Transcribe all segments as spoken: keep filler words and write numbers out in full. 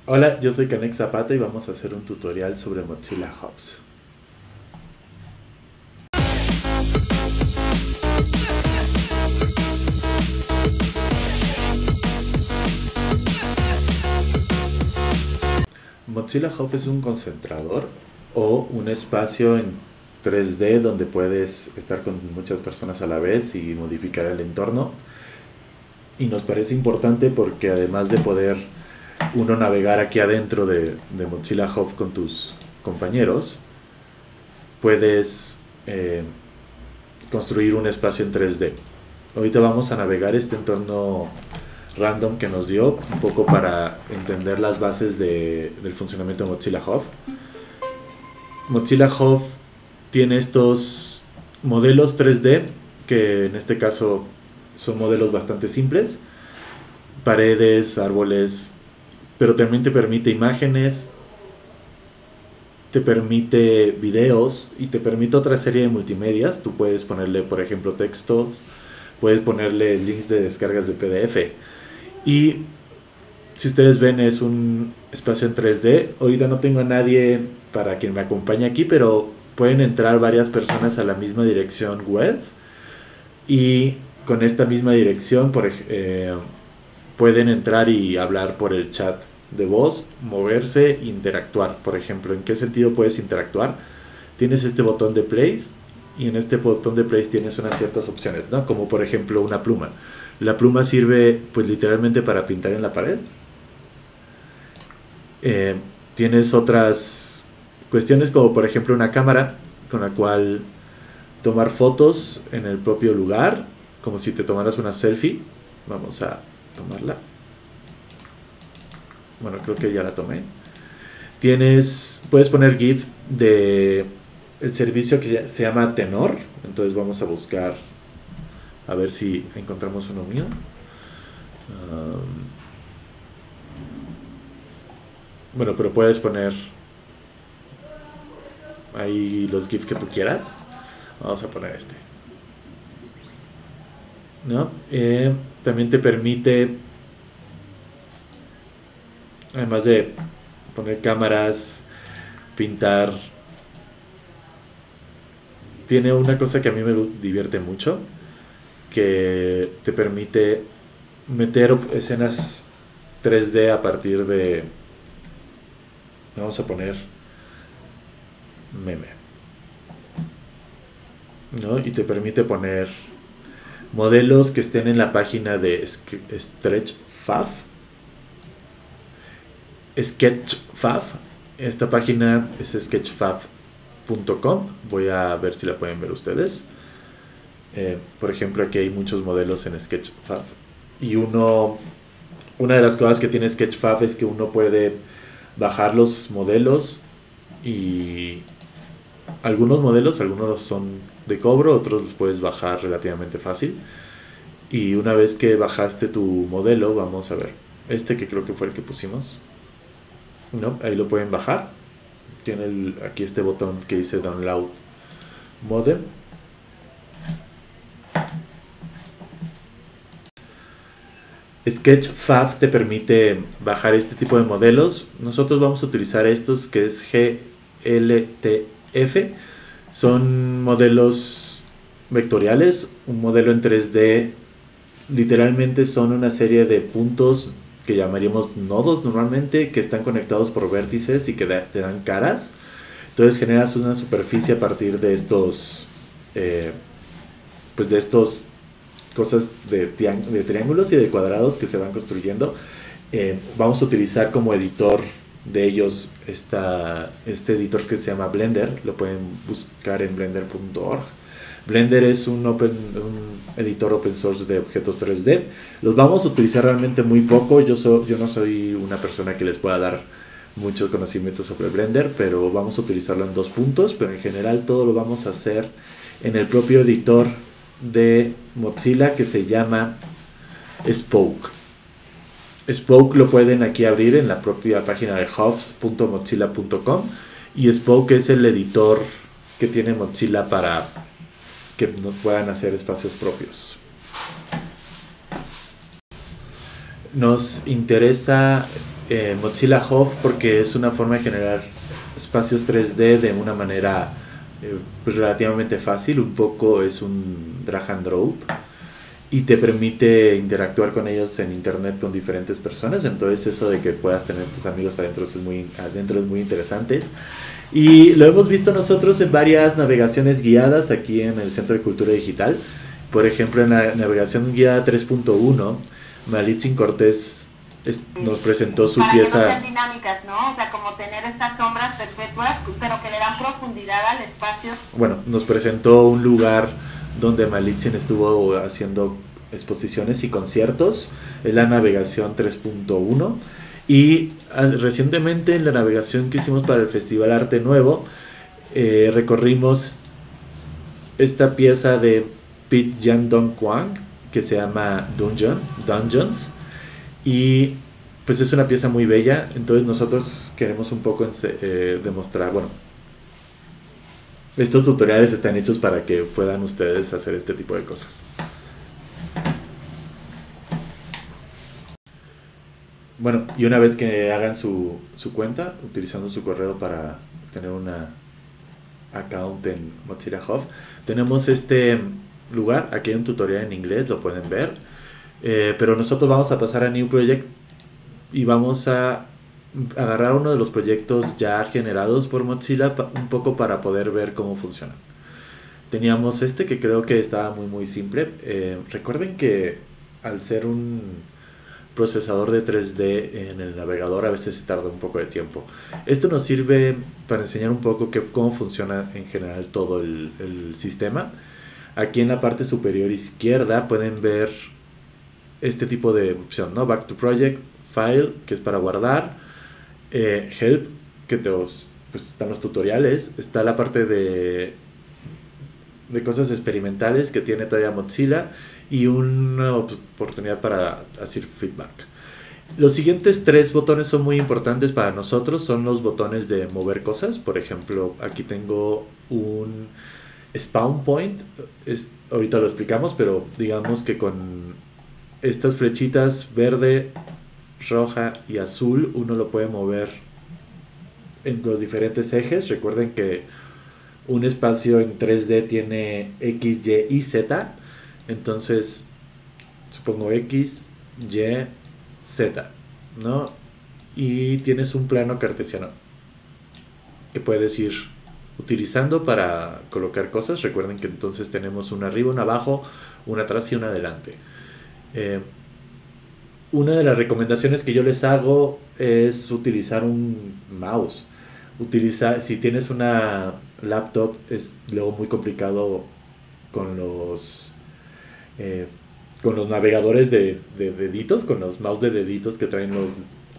Hola, yo soy Canex Zapata y vamos a hacer un tutorial sobre Mozilla Hubs. Mozilla Hub es un concentrador o un espacio en tres D donde puedes estar con muchas personas a la vez y modificar el entorno. Y nos parece importante porque además de poder uno navegar aquí adentro de, de Mozilla Hub con tus compañeros, puedes eh, construir un espacio en tres D. Ahorita vamos a navegar este entorno random que nos dio, un poco para entender las bases de, del funcionamiento de Mozilla Hub. Mozilla Hub tiene estos modelos tres D, que en este caso son modelos bastante simples, paredes, árboles, pero también te permite imágenes, te permite videos y te permite otra serie de multimedias. Tú puedes ponerle, por ejemplo, textos, puedes ponerle links de descargas de P D F. Y si ustedes ven, es un espacio en tres D. Ahorita no tengo a nadie para quien me acompañe aquí, pero pueden entrar varias personas a la misma dirección web. Y con esta misma dirección por, eh, pueden entrar y hablar por el chat de voz, moverse e interactuar. Por ejemplo, ¿en qué sentido puedes interactuar? Tienes este botón de place y en este botón de place tienes unas ciertas opciones, ¿no? Como por ejemplo una pluma. La pluma sirve pues literalmente para pintar en la pared. Eh, tienes otras cuestiones como por ejemplo una cámara con la cual tomar fotos en el propio lugar, como si te tomaras una selfie. Vamos a tomarla. Bueno, creo que ya la tomé. Tienes, puedes poner GIF de el servicio que se llama Tenor. Entonces vamos a buscar a ver si encontramos uno mío. Um, bueno, pero puedes poner ahí los GIF que tú quieras. Vamos a poner este, ¿no? Eh, también te permite, además de poner cámaras, pintar, tiene una cosa que a mí me divierte mucho, que te permite meter escenas tres D a partir de, vamos a poner meme, ¿no? Y te permite poner modelos que estén en la página de Sketchfab. Sketchfab. Esta página es sketchfab punto com. Voy a ver si la pueden ver ustedes. Eh, por ejemplo, aquí hay muchos modelos en Sketchfab. Y uno, una de las cosas que tiene Sketchfab es que uno puede bajar los modelos y algunos modelos, algunos son de cobro, otros los puedes bajar relativamente fácil. Y una vez que bajaste tu modelo, vamos a ver, este que creo que fue el que pusimos, no, ahí lo pueden bajar. Tiene el, aquí este botón que dice Download Model. Sketchfab te permite bajar este tipo de modelos. Nosotros vamos a utilizar estos, que es G L T F. Son modelos vectoriales. Un modelo en tres D literalmente son una serie de puntos que llamaríamos nodos normalmente, que están conectados por vértices y que te dan caras. Entonces generas una superficie a partir de estos eh, pues de estos cosas de, de triángulos y de cuadrados que se van construyendo. Eh, vamos a utilizar como editor de ellos esta, este editor que se llama Blender. Lo pueden buscar en blender punto org. Blender es un, open, un editor open source de objetos tres D. Los vamos a utilizar realmente muy poco. Yo, so, yo no soy una persona que les pueda dar mucho conocimiento sobre Blender, pero vamos a utilizarlo en dos puntos. Pero en general todo lo vamos a hacer en el propio editor de Mozilla que se llama Spoke. Spoke lo pueden aquí abrir en la propia página de hubs punto mozilla punto com, y Spoke es el editor que tiene Mozilla para que no puedan hacer espacios propios. Nos interesa eh, Mozilla Hub porque es una forma de generar espacios tres D de una manera eh, pues, relativamente fácil, un poco es un drag and drop y te permite interactuar con ellos en internet con diferentes personas, entonces eso de que puedas tener tus amigos adentro es muy, adentro es muy interesante. Y lo hemos visto nosotros en varias navegaciones guiadas aquí en el Centro de Cultura Digital. Por ejemplo, en la navegación guiada tres punto uno, Malitzin Cortés es, nos presentó su para pieza... Para que no sean dinámicas, ¿no? O sea, como tener estas sombras perpetuas, pero que le dan profundidad al espacio. Bueno, nos presentó un lugar donde Malitzin estuvo haciendo exposiciones y conciertos. Es la navegación tres punto uno. Y recientemente en la navegación que hicimos para el Festival Arte Nuevo, eh, recorrimos esta pieza de Pete Jan Dong Kwang que se llama Dungeon, Dungeons, y pues es una pieza muy bella. Entonces nosotros queremos un poco eh, demostrar, bueno, estos tutoriales están hechos para que puedan ustedes hacer este tipo de cosas. Bueno, y una vez que hagan su, su cuenta, utilizando su correo para tener una account en Mozilla Hub, tenemos este lugar. Aquí hay un tutorial en inglés, lo pueden ver. Eh, pero nosotros vamos a pasar a New Project y vamos a agarrar uno de los proyectos ya generados por Mozilla un poco para poder ver cómo funciona. Teníamos este que creo que estaba muy muy simple. Eh, recuerden que al ser un procesador de tres D en el navegador a veces se tarda un poco de tiempo. Esto nos sirve para enseñar un poco que, cómo funciona en general todo el, el sistema. Aquí en la parte superior izquierda pueden ver este tipo de opción, ¿no? Back to Project, File, que es para guardar, eh, Help, que te os, pues, están los tutoriales, está la parte de, de cosas experimentales que tiene todavía Mozilla, y una oportunidad para hacer feedback. Los siguientes tres botones son muy importantes para nosotros, son los botones de mover cosas. Por ejemplo, aquí tengo un spawn point, es, ahorita lo explicamos, pero digamos que con estas flechitas verde, roja y azul uno lo puede mover en los diferentes ejes. Recuerden que un espacio en tres D tiene X, Y y Z. Entonces, supongo X, Y, Z, ¿no? Y tienes un plano cartesiano que puedes ir utilizando para colocar cosas. Recuerden que entonces tenemos una arriba, una abajo, una atrás y una adelante. Eh, una de las recomendaciones que yo les hago es utilizar un mouse. Utiliza, si tienes una laptop, es luego muy complicado con los... Eh, con los navegadores de, de deditos, con los mouse de deditos que traen los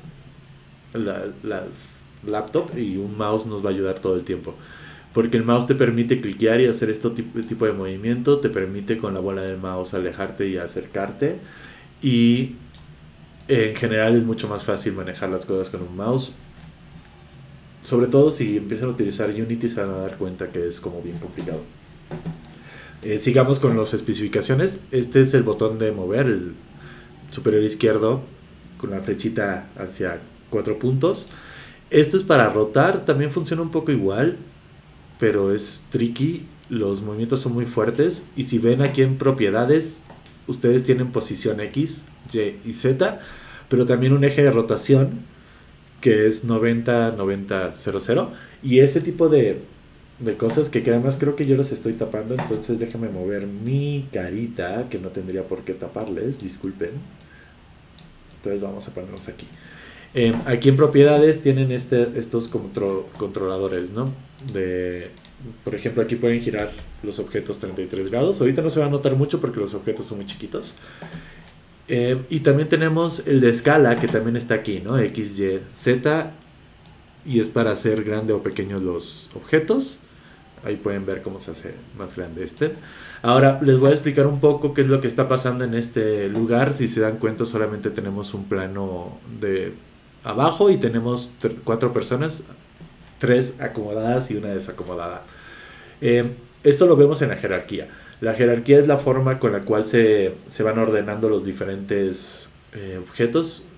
la, las laptop, y un mouse nos va a ayudar todo el tiempo, porque el mouse te permite cliquear y hacer este tipo, tipo de movimiento, te permite con la bola del mouse alejarte y acercarte, y en general es mucho más fácil manejar las cosas con un mouse. Sobre todo si empiezan a utilizar Unity se van a dar cuenta que es como bien complicado. Eh, sigamos con las especificaciones. Este es el botón de mover, el superior izquierdo con la flechita hacia cuatro puntos. Esto es para rotar, también funciona un poco igual, pero es tricky. Los movimientos son muy fuertes, y si ven aquí en propiedades, ustedes tienen posición X, Y y Z, pero también un eje de rotación que es noventa, noventa, cero, cero, y ese tipo de de cosas que, que además creo que yo los estoy tapando, entonces déjame mover mi carita, que no tendría por qué taparles, disculpen. Entonces vamos a ponerlos aquí. Eh, aquí en propiedades tienen este, estos contro, controladores, ¿no? De, por ejemplo, aquí pueden girar los objetos treinta y tres grados. Ahorita no se va a notar mucho porque los objetos son muy chiquitos. Eh, y también tenemos el de escala, que también está aquí, ¿no? X, Y, Z, y es para hacer grande o pequeños los objetos. Ahí pueden ver cómo se hace más grande este. Ahora les voy a explicar un poco qué es lo que está pasando en este lugar. Si se dan cuenta, solamente tenemos un plano de abajo y tenemos cuatro personas, tres acomodadas y una desacomodada. Eh, esto lo vemos en la jerarquía. La jerarquía es la forma con la cual se, se van ordenando los diferentes eh, objetos.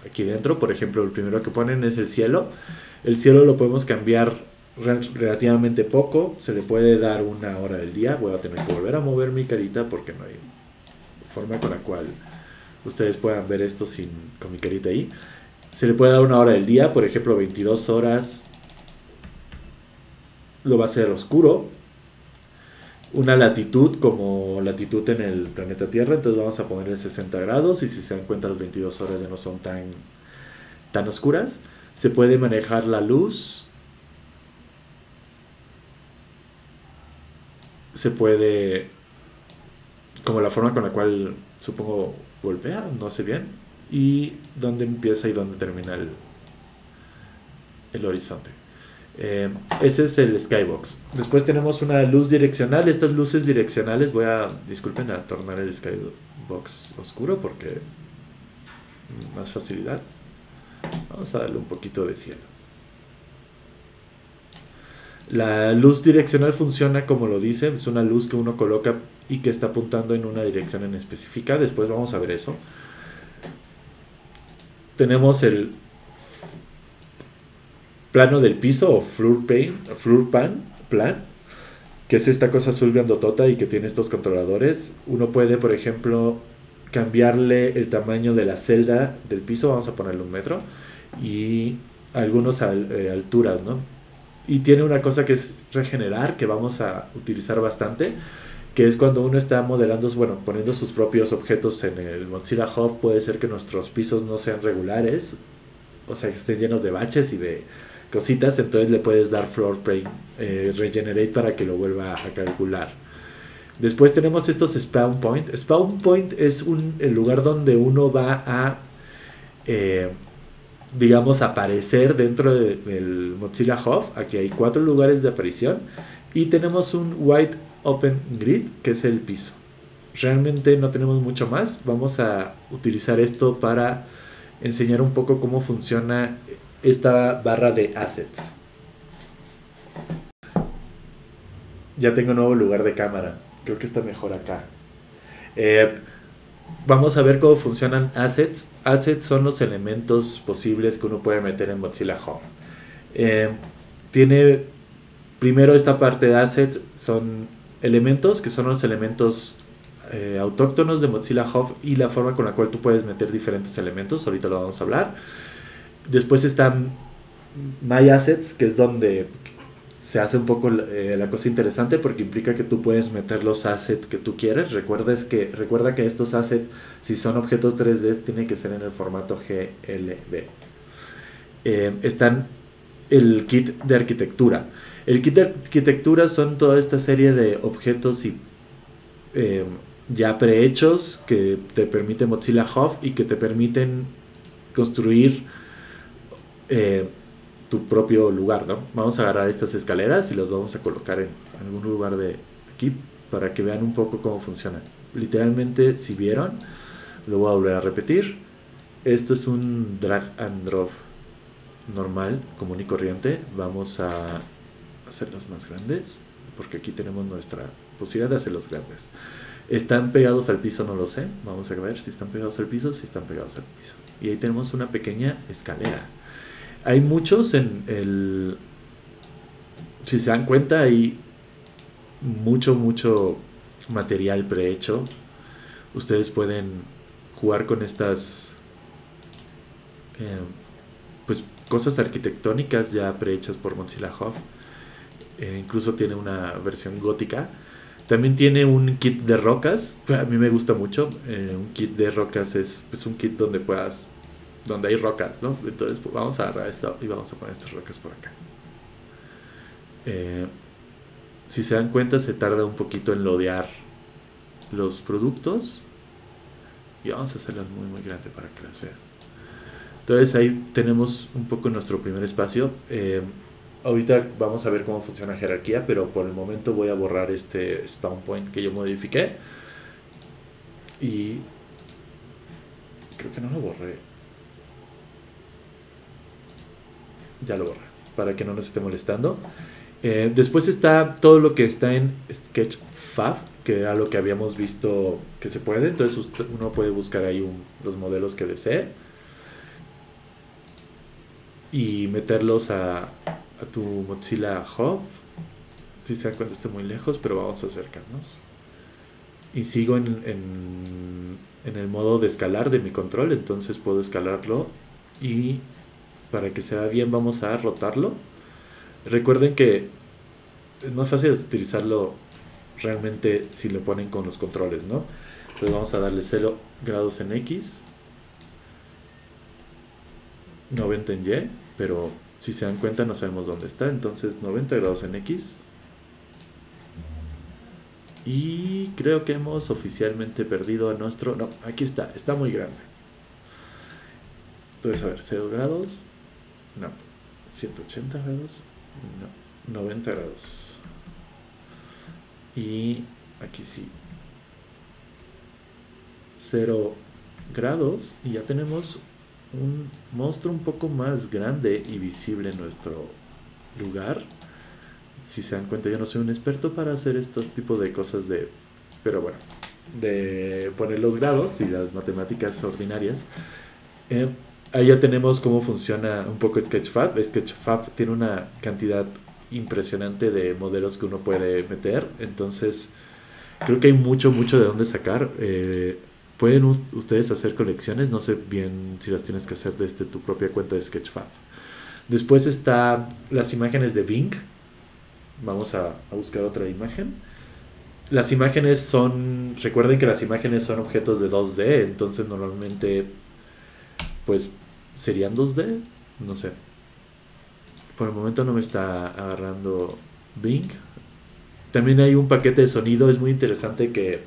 aquí dentro. Por ejemplo, el primero que ponen es el cielo. El cielo lo podemos cambiar re relativamente poco. Se le puede dar una hora del día. Voy a tener que volver a mover mi carita porque no hay forma con la cual ustedes puedan ver esto sin, con mi carita ahí. Se le puede dar una hora del día, por ejemplo veintidós horas lo va a hacer oscuro. Una latitud como latitud en el planeta Tierra, entonces vamos a ponerle sesenta grados y si se dan cuenta las veintidós horas ya no son tan, tan oscuras. Se puede manejar la luz. Se puede, como la forma con la cual supongo golpea, no sé bien, y dónde empieza y dónde termina el, el horizonte. Eh, ese es el Skybox. Después tenemos una luz direccional. Estas luces direccionales, voy a, disculpen, a tornar el Skybox oscuro porque más facilidad. Vamos a darle un poquito de cielo. La luz direccional funciona como lo dice, es una luz que uno coloca y que está apuntando en una dirección en específica. Después vamos a ver eso. Tenemos el plano del piso o floor pan, floor pan, plan, que es esta cosa azul grandotota y que tiene estos controladores. Uno puede, por ejemplo, cambiarle el tamaño de la celda del piso, vamos a ponerle un metro, y algunas al, eh, alturas, ¿no? Y tiene una cosa que es regenerar, que vamos a utilizar bastante, que es cuando uno está modelando, bueno, poniendo sus propios objetos en el Mozilla Hub. Puede ser que nuestros pisos no sean regulares, o sea, que estén llenos de baches y de cositas, entonces le puedes dar floor plane eh, regenerate para que lo vuelva a calcular. Después tenemos estos spawn point. Spawn point es un, el lugar donde uno va a eh, digamos aparecer dentro de, del Mozilla Hub. Aquí hay cuatro lugares de aparición y tenemos un white open grid, que es el piso. Realmente no tenemos mucho más. Vamos a utilizar esto para enseñar un poco cómo funciona esta barra de assets. Ya tengo un nuevo lugar de cámara. Creo que está mejor acá. Eh, vamos a ver cómo funcionan assets. Assets son los elementos posibles que uno puede meter en Mozilla Hub. Eh, tiene primero esta parte de assets. Son elementos que son los elementos eh, autóctonos de Mozilla Hub y la forma con la cual tú puedes meter diferentes elementos. Ahorita lo vamos a hablar. Después están My Assets, que es donde se hace un poco eh, la cosa interesante porque implica que tú puedes meter los assets que tú quieres. Recuerda que, recuerda que estos assets, si son objetos tres D, tienen que ser en el formato G L B. Eh, están el kit de arquitectura. El kit de arquitectura son toda esta serie de objetos y eh, ya prehechos que te permite Mozilla Hub y que te permiten construir Eh, tu propio lugar, ¿no? Vamos a agarrar estas escaleras y las vamos a colocar en algún lugar de aquí para que vean un poco cómo funcionan. Literalmente, si vieron, lo voy a volver a repetir. Esto es un drag and drop normal, común y corriente. Vamos a hacerlos más grandes porque aquí tenemos nuestra posibilidad de hacerlos grandes. ¿Están pegados al piso? No lo sé. Vamos a ver si están pegados al piso, si están pegados al piso. Y ahí tenemos una pequeña escalera. Hay muchos en el... Si se dan cuenta, hay mucho, mucho material prehecho. Ustedes pueden jugar con estas eh, pues cosas arquitectónicas ya prehechas por Mozilla Hub. Eh, incluso tiene una versión gótica. También tiene un kit de rocas. A mí me gusta mucho. Eh, un kit de rocas es pues, un kit donde puedas... donde hay rocas, ¿no? Entonces pues, vamos a agarrar esto y vamos a poner estas rocas por acá. Eh, si se dan cuenta, se tarda un poquito en lodear los productos. Y vamos a hacerlas muy muy grandes para que las vean. Entonces ahí tenemos un poco nuestro primer espacio. Eh, ahorita vamos a ver cómo funciona la jerarquía, pero por el momento voy a borrar este spawn point que yo modifiqué. Y creo que no lo borré. Ya lo borra, para que no nos esté molestando. Eh, después está todo lo que está en Sketchfab, que era lo que habíamos visto que se puede. Entonces usted, uno puede buscar ahí un, los modelos que desee. y meterlos a, a tu Mozilla Hub. Si se dan cuenta estoy muy lejos, pero vamos a acercarnos. Y sigo en, en, en el modo de escalar de mi control, entonces puedo escalarlo y para que se vea bien vamos a rotarlo. Recuerden que es más fácil utilizarlo realmente si lo ponen con los controles, ¿no? Entonces vamos a darle cero grados en X, noventa en Y, pero si se dan cuenta no sabemos dónde está, entonces noventa grados en X. Y creo que hemos oficialmente perdido a nuestro... No, aquí está, está muy grande. Entonces, a ver, cero grados. No, ciento ochenta grados. No, noventa grados. Y aquí sí. cero grados. Y ya tenemos un monstruo un poco más grande y visible en nuestro lugar. Si se dan cuenta, yo no soy un experto para hacer estos tipos de cosas de... Pero bueno, de poner los grados y las matemáticas ordinarias. Eh, ahí ya tenemos cómo funciona un poco Sketchfab. Sketchfab tiene una cantidad impresionante de modelos que uno puede meter. Entonces, creo que hay mucho, mucho de dónde sacar. Eh, pueden ustedes hacer colecciones. No sé bien si las tienes que hacer desde tu propia cuenta de Sketchfab. Después está las imágenes de Bing. Vamos a, a buscar otra imagen. Las imágenes son... Recuerden que las imágenes son objetos de dos D. Entonces normalmente pues serían dos D. No sé. Por el momento no me está agarrando Bing. También hay un paquete de sonido. Es muy interesante que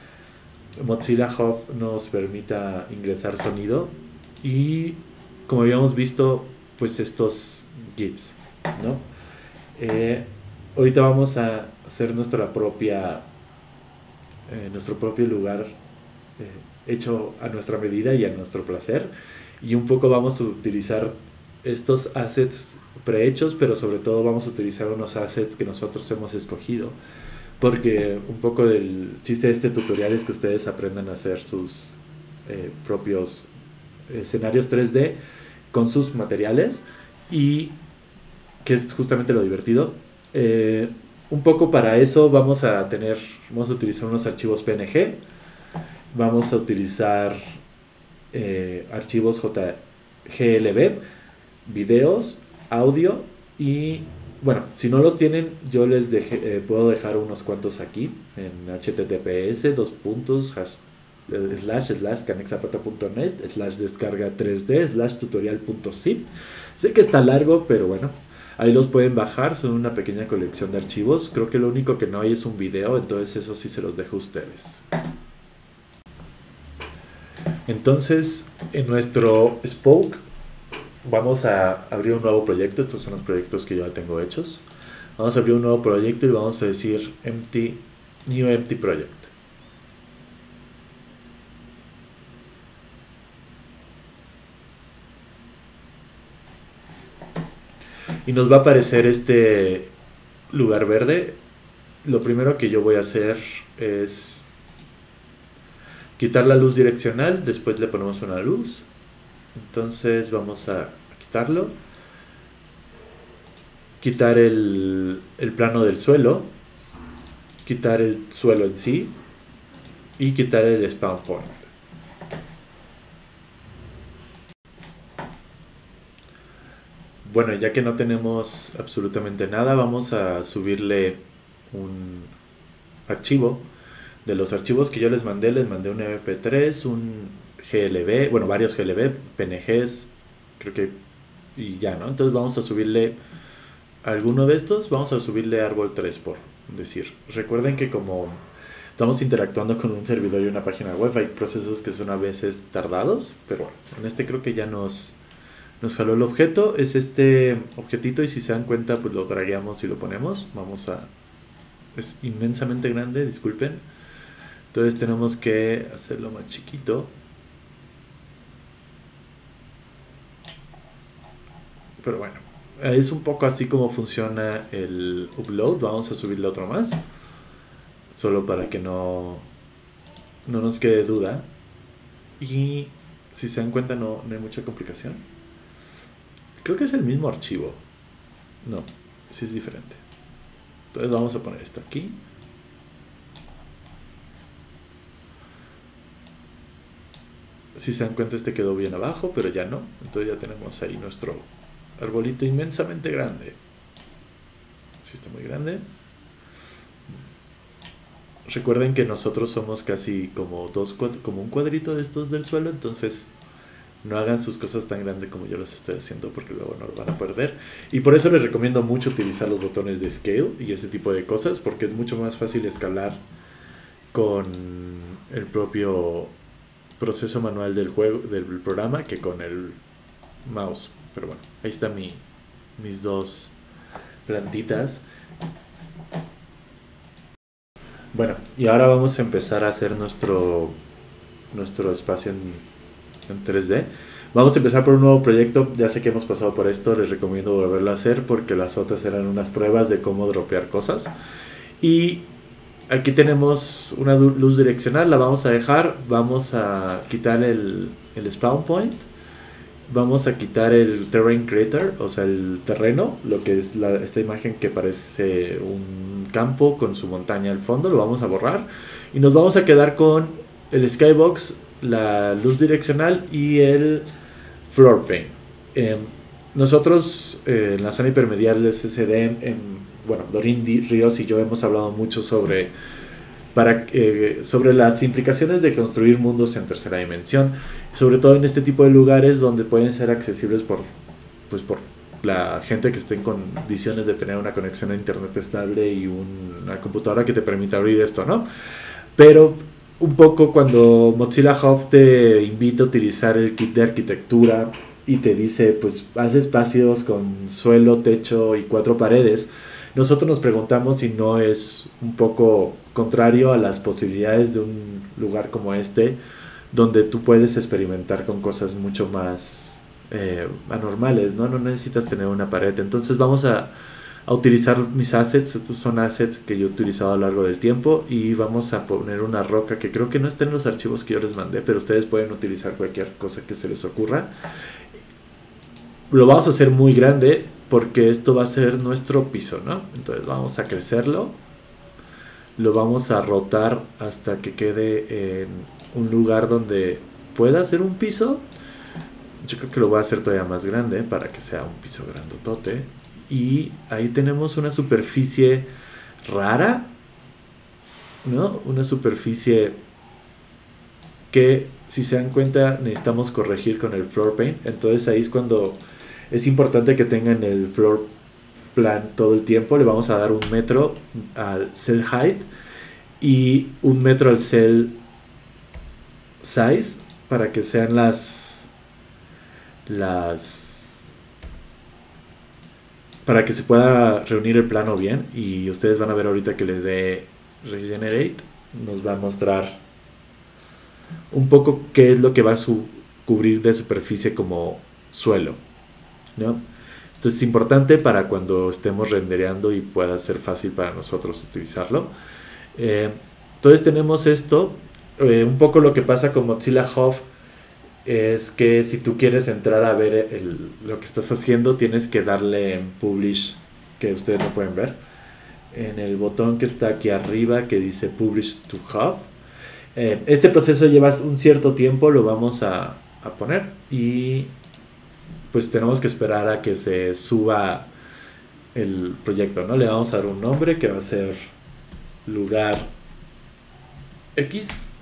Mozilla Hub nos permita ingresar sonido. Y como habíamos visto, pues estos GIFs, ¿no? Eh... Ahorita vamos a hacer nuestra propia, eh, nuestro propio lugar eh, hecho a nuestra medida y a nuestro placer. Y un poco vamos a utilizar estos assets prehechos, pero sobre todo vamos a utilizar unos assets que nosotros hemos escogido. Porque un poco del chiste de este tutorial es que ustedes aprendan a hacer sus eh, propios escenarios tres D con sus materiales. Y que es justamente lo divertido. Eh, un poco para eso vamos a tener, vamos a utilizar unos archivos P N G, vamos a utilizar eh, archivos J G L B, videos, audio y bueno, si no los tienen yo les deje, eh, puedo dejar unos cuantos aquí en H T T P S dos puntos hash, eh, slash slash canexapata punto net slash descarga tres D slash tutorial punto zip. Sé que está largo, pero bueno, ahí los pueden bajar, son una pequeña colección de archivos. Creo que lo único que no hay es un video, entonces eso sí se los dejo a ustedes. Entonces, en nuestro Spoke vamos a abrir un nuevo proyecto. Estos son los proyectos que yo ya tengo hechos. Vamos a abrir un nuevo proyecto y vamos a decir empty, new empty project. Y nos va a aparecer este lugar verde. Lo primero que yo voy a hacer es quitar la luz direccional. Después le ponemos una luz. Entonces vamos a quitarlo. Quitar el, el plano del suelo. Quitar el suelo en sí. Y quitar el spawn point. Bueno, ya que no tenemos absolutamente nada, vamos a subirle un archivo. De los archivos que yo les mandé, les mandé un M P tres, un G L B, bueno, varios G L B, P N Gs, creo que, y ya, ¿no? Entonces vamos a subirle alguno de estos, vamos a subirle árbol tres, por decir. Recuerden que como estamos interactuando con un servidor y una página web, hay procesos que son a veces tardados, pero bueno, en este creo que ya nos... Nos jaló el objeto, es este objetito y si se dan cuenta pues lo dragueamos y lo ponemos. Vamos a... Es inmensamente grande, disculpen. Entonces tenemos que hacerlo más chiquito. Pero bueno, es un poco así como funciona el upload. Vamos a subirle otro más. Solo para que no, no nos quede duda. Y si se dan cuenta no, no hay mucha complicación. Creo que es el mismo archivo. No, sí es diferente. Entonces vamos a poner esto aquí. Si se dan cuenta, este quedó bien abajo, pero ya no. Entonces ya tenemos ahí nuestro arbolito inmensamente grande. Sí está muy grande. Recuerden que nosotros somos casi como dos como un cuadrito de estos del suelo, entonces no hagan sus cosas tan grandes como yo las estoy haciendo porque luego no lo van a perder. Y por eso les recomiendo mucho utilizar los botones de scale y ese tipo de cosas, porque es mucho más fácil escalar con el propio proceso manual del juego, del programa, que con el mouse. Pero bueno, ahí están mi, mis dos plantitas. Bueno, y ahora vamos a empezar a hacer nuestro nuestro espacio en, en tres D. Vamos a empezar por un nuevo proyecto. Ya sé que hemos pasado por esto, les recomiendo volverlo a hacer porque las otras eran unas pruebas de cómo dropear cosas. Y aquí tenemos una luz direccional, la vamos a dejar. Vamos a quitar el, el spawn point. Vamos a quitar el terrain creator, o sea el terreno, lo que es la, esta imagen que parece un campo con su montaña al fondo, lo vamos a borrar. Y nos vamos a quedar con el skybox, la luz direccional y el floor pane. Eh, nosotros eh, en la zona hipermedial del C C D, en, bueno, Dorín Ríos y yo hemos hablado mucho sobre, para, eh, sobre las implicaciones de construir mundos en tercera dimensión, sobre todo en este tipo de lugares donde pueden ser accesibles por, pues por la gente que esté en condiciones de tener una conexión a internet estable y un, una computadora que te permita abrir esto, ¿no? Pero un poco cuando Mozilla Hub te invita a utilizar el kit de arquitectura y te dice, pues haz espacios con suelo, techo y cuatro paredes, nosotros nos preguntamos si no es un poco contrario a las posibilidades de un lugar como este, donde tú puedes experimentar con cosas mucho más eh, anormales, ¿no? No necesitas tener una pared. Entonces vamos a, a utilizar mis assets. Estos son assets que yo he utilizado a lo largo del tiempo, y vamos a poner una roca que creo que no está en los archivos que yo les mandé, pero ustedes pueden utilizar cualquier cosa que se les ocurra. Lo vamos a hacer muy grande porque esto va a ser nuestro piso, ¿no? Entonces vamos a crecerlo, lo vamos a rotar hasta que quede en un lugar donde pueda ser un piso. Yo creo que lo voy a hacer todavía más grande para que sea un piso grandotote. Y ahí tenemos una superficie rara, ¿no? Una superficie que, si se dan cuenta, necesitamos corregir con el floor pane. Entonces ahí es cuando es importante que tengan el floor plan todo el tiempo. Le vamos a dar un metro al cell height y un metro al cell size para que sean las las para que se pueda reunir el plano bien. Y ustedes van a ver ahorita que le dé regenerate, nos va a mostrar un poco qué es lo que va a su cubrir de superficie como suelo, ¿no? Esto es importante para cuando estemos rendereando y pueda ser fácil para nosotros utilizarlo. Eh, entonces tenemos esto. Eh, un poco lo que pasa con Mozilla Hub es que si tú quieres entrar a ver el, lo que estás haciendo, tienes que darle en Publish, que ustedes no pueden ver, en el botón que está aquí arriba que dice Publish to Hub. Eh, este proceso lleva un cierto tiempo, lo vamos a, a poner, y pues tenemos que esperar a que se suba el proyecto, ¿no? Le vamos a dar un nombre que va a ser lugar X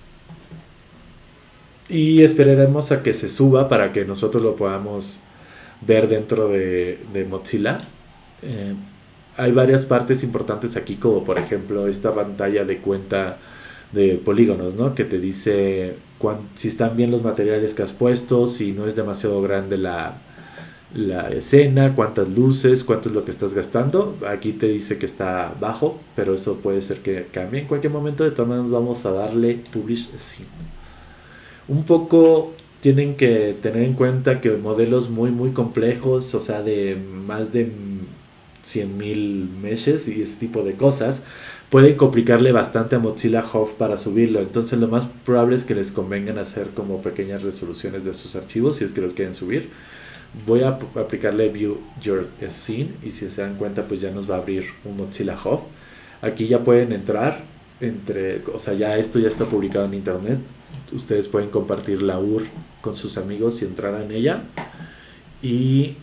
y esperaremos a que se suba para que nosotros lo podamos ver dentro de, de Mozilla. Eh, hay varias partes importantes aquí, como por ejemplo esta pantalla de cuenta de polígonos, ¿no? Que te dice cuán, si están bien los materiales que has puesto, si no es demasiado grande la, la escena, cuántas luces, cuánto es lo que estás gastando. Aquí te dice que está bajo, pero eso puede ser que cambie en cualquier momento. De todas maneras vamos a darle Publish Scene. Un poco tienen que tener en cuenta que modelos muy muy complejos, o sea de más de cien mil meshes y ese tipo de cosas, pueden complicarle bastante a Mozilla Hub para subirlo. Entonces lo más probable es que les convengan hacer como pequeñas resoluciones de sus archivos si es que los quieren subir. Voy a aplicarle View Your Scene y si se dan cuenta pues ya nos va a abrir un Mozilla Hub. Aquí ya pueden entrar, entre, o sea, ya esto ya está publicado en internet. Ustedes pueden compartir la U R con sus amigos y entrar en ella. Y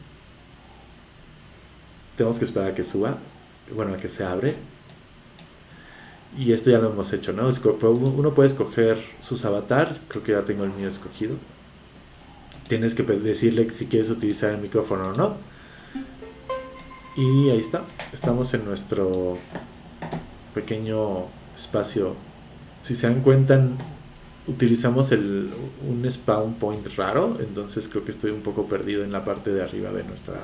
tenemos que esperar a que suba, bueno, a que se abre. Y esto ya lo hemos hecho, ¿no? Uno puede escoger sus avatar, creo que ya tengo el mío escogido. Tienes que decirle si quieres utilizar el micrófono o no. Y ahí está, estamos en nuestro pequeño espacio. Si se dan cuenta, utilizamos el, un spawn point raro, entonces creo que estoy un poco perdido en la parte de arriba de nuestra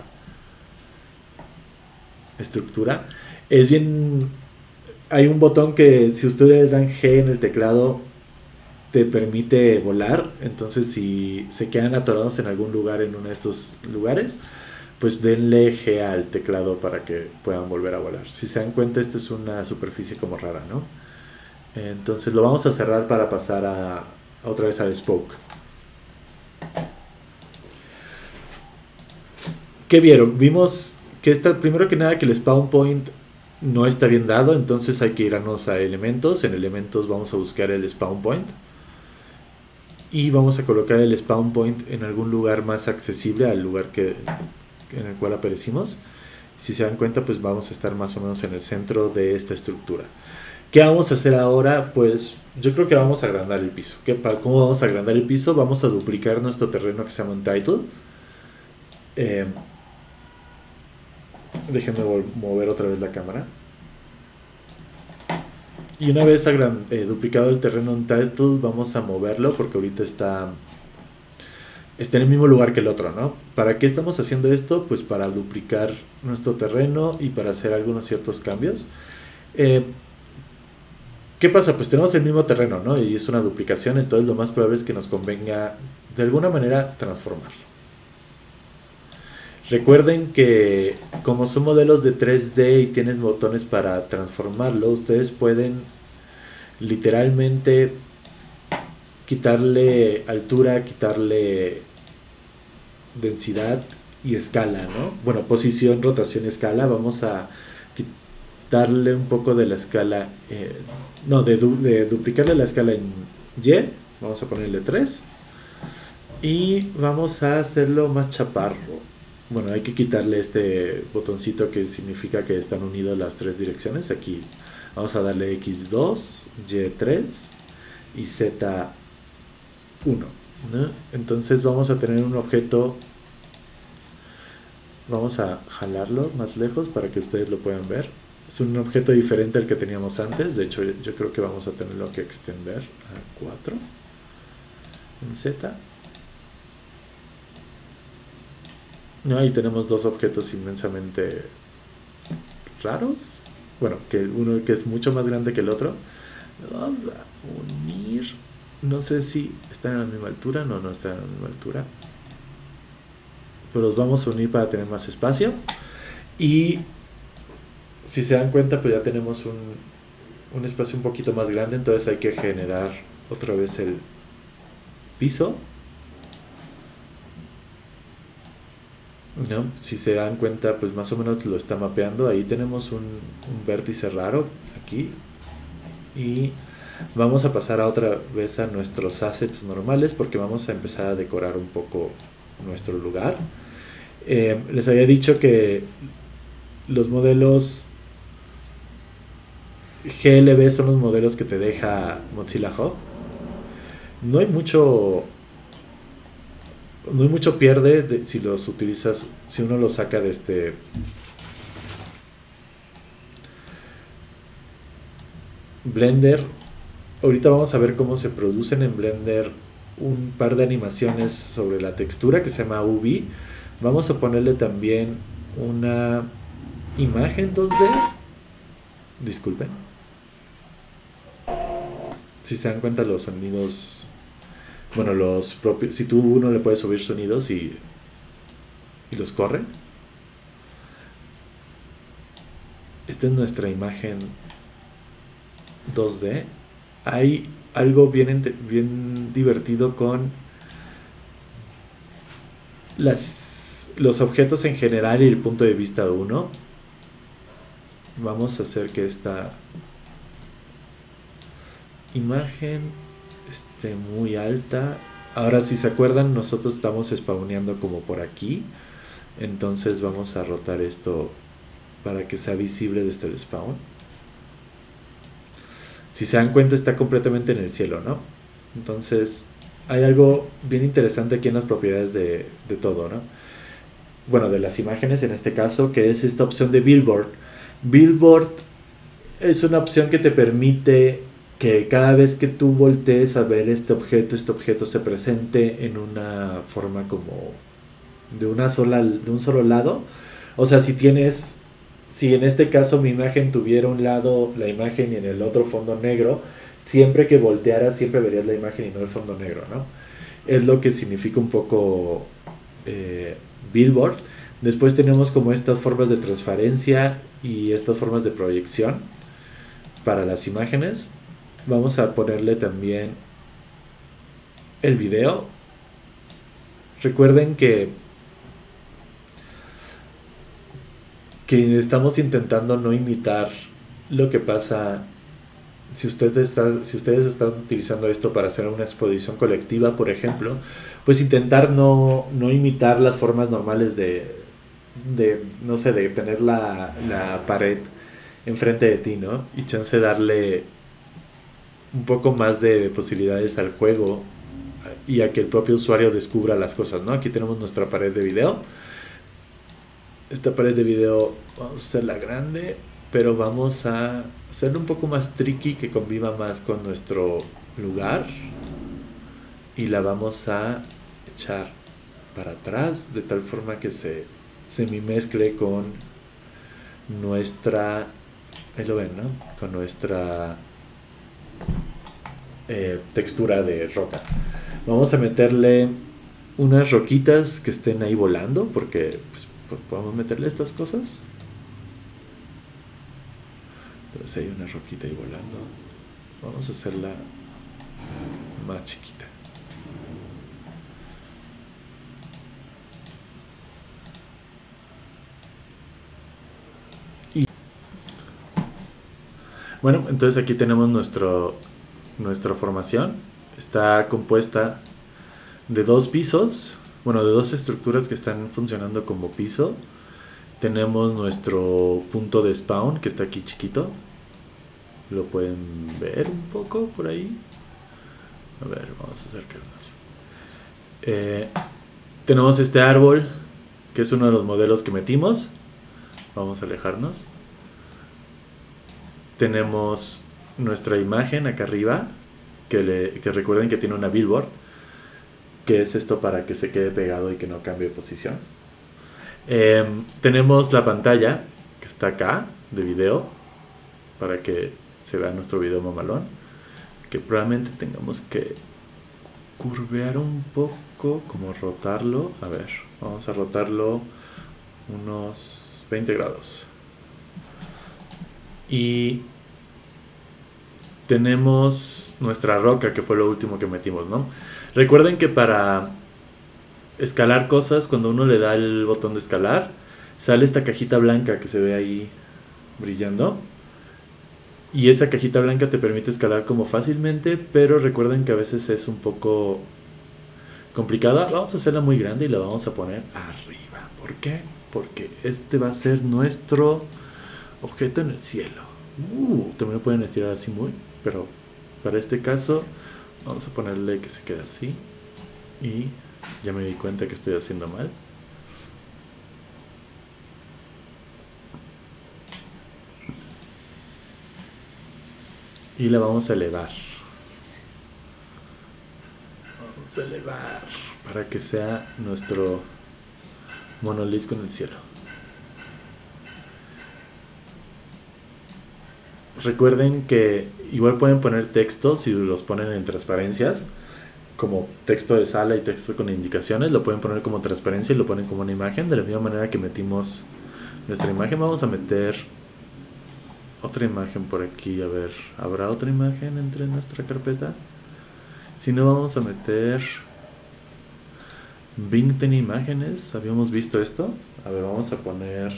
estructura. Es bien, hay un botón que si ustedes dan G en el teclado te permite volar, entonces si se quedan atorados en algún lugar en uno de estos lugares, pues denle G al teclado para que puedan volver a volar. Si se dan cuenta, esto es una superficie como rara, ¿no? Entonces lo vamos a cerrar para pasar a, a otra vez al Spoke. ¿Qué vieron? Vimos que está, primero que nada, que el spawn point no está bien dado, entonces hay que irnos a elementos. En elementos vamos a buscar el spawn point y vamos a colocar el spawn point en algún lugar más accesible al lugar que, en el cual aparecimos. Si se dan cuenta, pues vamos a estar más o menos en el centro de esta estructura. ¿Qué vamos a hacer ahora? Pues yo creo que vamos a agrandar el piso. ¿Qué, ¿Cómo vamos a agrandar el piso? Vamos a duplicar nuestro terreno que se llama Untitled. Eh, déjenme mover otra vez la cámara. Y una vez eh, duplicado el terreno Untitled, vamos a moverlo porque ahorita está, está en el mismo lugar que el otro, ¿no? ¿Para qué estamos haciendo esto? Pues para duplicar nuestro terreno y para hacer algunos ciertos cambios. Eh, ¿Qué pasa? Pues tenemos el mismo terreno, ¿no? Y es una duplicación, entonces lo más probable es que nos convenga de alguna manera transformarlo. Recuerden que como son modelos de tres D y tienen botones para transformarlo, ustedes pueden literalmente quitarle altura, quitarle densidad y escala, ¿no? Bueno, posición, rotación y escala. Vamos a quitarle un poco de la escala, eh, no, de, du de duplicarle la escala en Y, vamos a ponerle tres y vamos a hacerlo más chaparro. Bueno, hay que quitarle este botoncito que significa que están unidas las tres direcciones. Aquí vamos a darle equis dos, ye tres y zeta uno, ¿no? Entonces vamos a tener un objeto, vamos a jalarlo más lejos para que ustedes lo puedan ver. Es un objeto diferente al que teníamos antes. De hecho, yo creo que vamos a tenerlo que extender a cuatro en Z. No, ahí tenemos dos objetos inmensamente raros. Bueno, que uno que es mucho más grande que el otro. Vamos a unir. No sé si están a la misma altura. No, no están a la misma altura. Pero los vamos a unir para tener más espacio. Y si se dan cuenta, pues ya tenemos un, un espacio un poquito más grande. Entonces hay que generar otra vez el piso. ¿No? Si se dan cuenta, pues más o menos lo está mapeando. Ahí tenemos un, un vértice raro aquí. Y vamos a pasar a otra vez a nuestros assets normales porque vamos a empezar a decorar un poco nuestro lugar. Eh, les había dicho que los modelos G L B son los modelos que te deja Mozilla Hub. No hay mucho... No hay mucho pierde de, si los utilizas, si uno los saca de este Blender. Ahorita vamos a ver cómo se producen en Blender un par de animaciones sobre la textura que se llama U V. Vamos a ponerle también una imagen dos D. Disculpen. Si se dan cuenta, los sonidos... Bueno, los propios, si tú uno le puedes subir sonidos y, y los corre. Esta es nuestra imagen dos D. Hay algo bien, bien divertido con las los objetos en general y el punto de vista uno. Vamos a hacer que esta imagen esté muy alta. Ahora, si se acuerdan, nosotros estamos spawneando como por aquí. Entonces vamos a rotar esto para que sea visible desde el spawn. Si se dan cuenta, está completamente en el cielo, ¿no? Entonces hay algo bien interesante aquí en las propiedades de, de todo, ¿no? Bueno, de las imágenes en este caso, que es esta opción de billboard. Billboard es una opción que te permite que cada vez que tú voltees a ver este objeto, este objeto se presente en una forma como de una sola, de un solo lado. O sea, si tienes, si en este caso mi imagen tuviera un lado la imagen y en el otro fondo negro, siempre que voltearas siempre verías la imagen y no el fondo negro, ¿no? Es lo que significa un poco eh, billboard. Después tenemos como estas formas de transparencia y estas formas de proyección para las imágenes. Vamos a ponerle también el video. Recuerden que que estamos intentando no imitar lo que pasa si usted está, si ustedes están utilizando esto para hacer una exposición colectiva, por ejemplo, pues intentar no, no imitar las formas normales de, de no sé, de tener la, la pared enfrente de ti, ¿no? Y chance darle un poco más de posibilidades al juego y a que el propio usuario descubra las cosas, ¿no? Aquí tenemos nuestra pared de video. Esta pared de video vamos a hacerla grande, pero vamos a hacerlo un poco más tricky, que conviva más con nuestro lugar, y la vamos a echar para atrás de tal forma que se semimezcle con nuestra, ahí lo ven, ¿no? Con nuestra eh, textura de roca. Vamos a meterle unas roquitas que estén ahí volando, porque pues, podemos meterle estas cosas. Entonces hay una roquita ahí volando. Vamos a hacerla más chiquita. Y bueno, entonces aquí tenemos nuestro, nuestra formación. Está compuesta de dos pisos. Bueno, de dos estructuras que están funcionando como piso. Tenemos nuestro punto de spawn, que está aquí chiquito. Lo pueden ver un poco por ahí. A ver, vamos a acercarnos. Eh, tenemos este árbol, que es uno de los modelos que metimos. Vamos a alejarnos. Tenemos nuestra imagen acá arriba, que, le, que recuerden que tiene una billboard, que es esto para que se quede pegado y que no cambie de posición. Eh, tenemos la pantalla que está acá de video, para que se vea nuestro video mamalón, que probablemente tengamos que curvear un poco, como rotarlo. A ver, vamos a rotarlo unos veinte grados. Y tenemos nuestra roca, que fue lo último que metimos, ¿no? Recuerden que para escalar cosas, cuando uno le da el botón de escalar, sale esta cajita blanca que se ve ahí brillando. Y esa cajita blanca te permite escalar como fácilmente, pero recuerden que a veces es un poco complicada. Vamos a hacerla muy grande y la vamos a poner arriba. ¿Por qué? Porque este va a ser nuestro objeto en el cielo. Uh, también lo pueden estirar así muy, pero para este caso vamos a ponerle que se quede así. Y ya me di cuenta que estoy haciendo mal. Y la vamos a elevar. Vamos a elevar para que sea nuestro monolisco en el cielo. Recuerden que igual pueden poner texto si los ponen en transparencias, como texto de sala y texto con indicaciones. Lo pueden poner como transparencia y lo ponen como una imagen. De la misma manera que metimos nuestra imagen, vamos a meter otra imagen por aquí. A ver, ¿habrá otra imagen entre nuestra carpeta? Si no, vamos a meter Bing tiene imágenes, habíamos visto esto. A ver, vamos a poner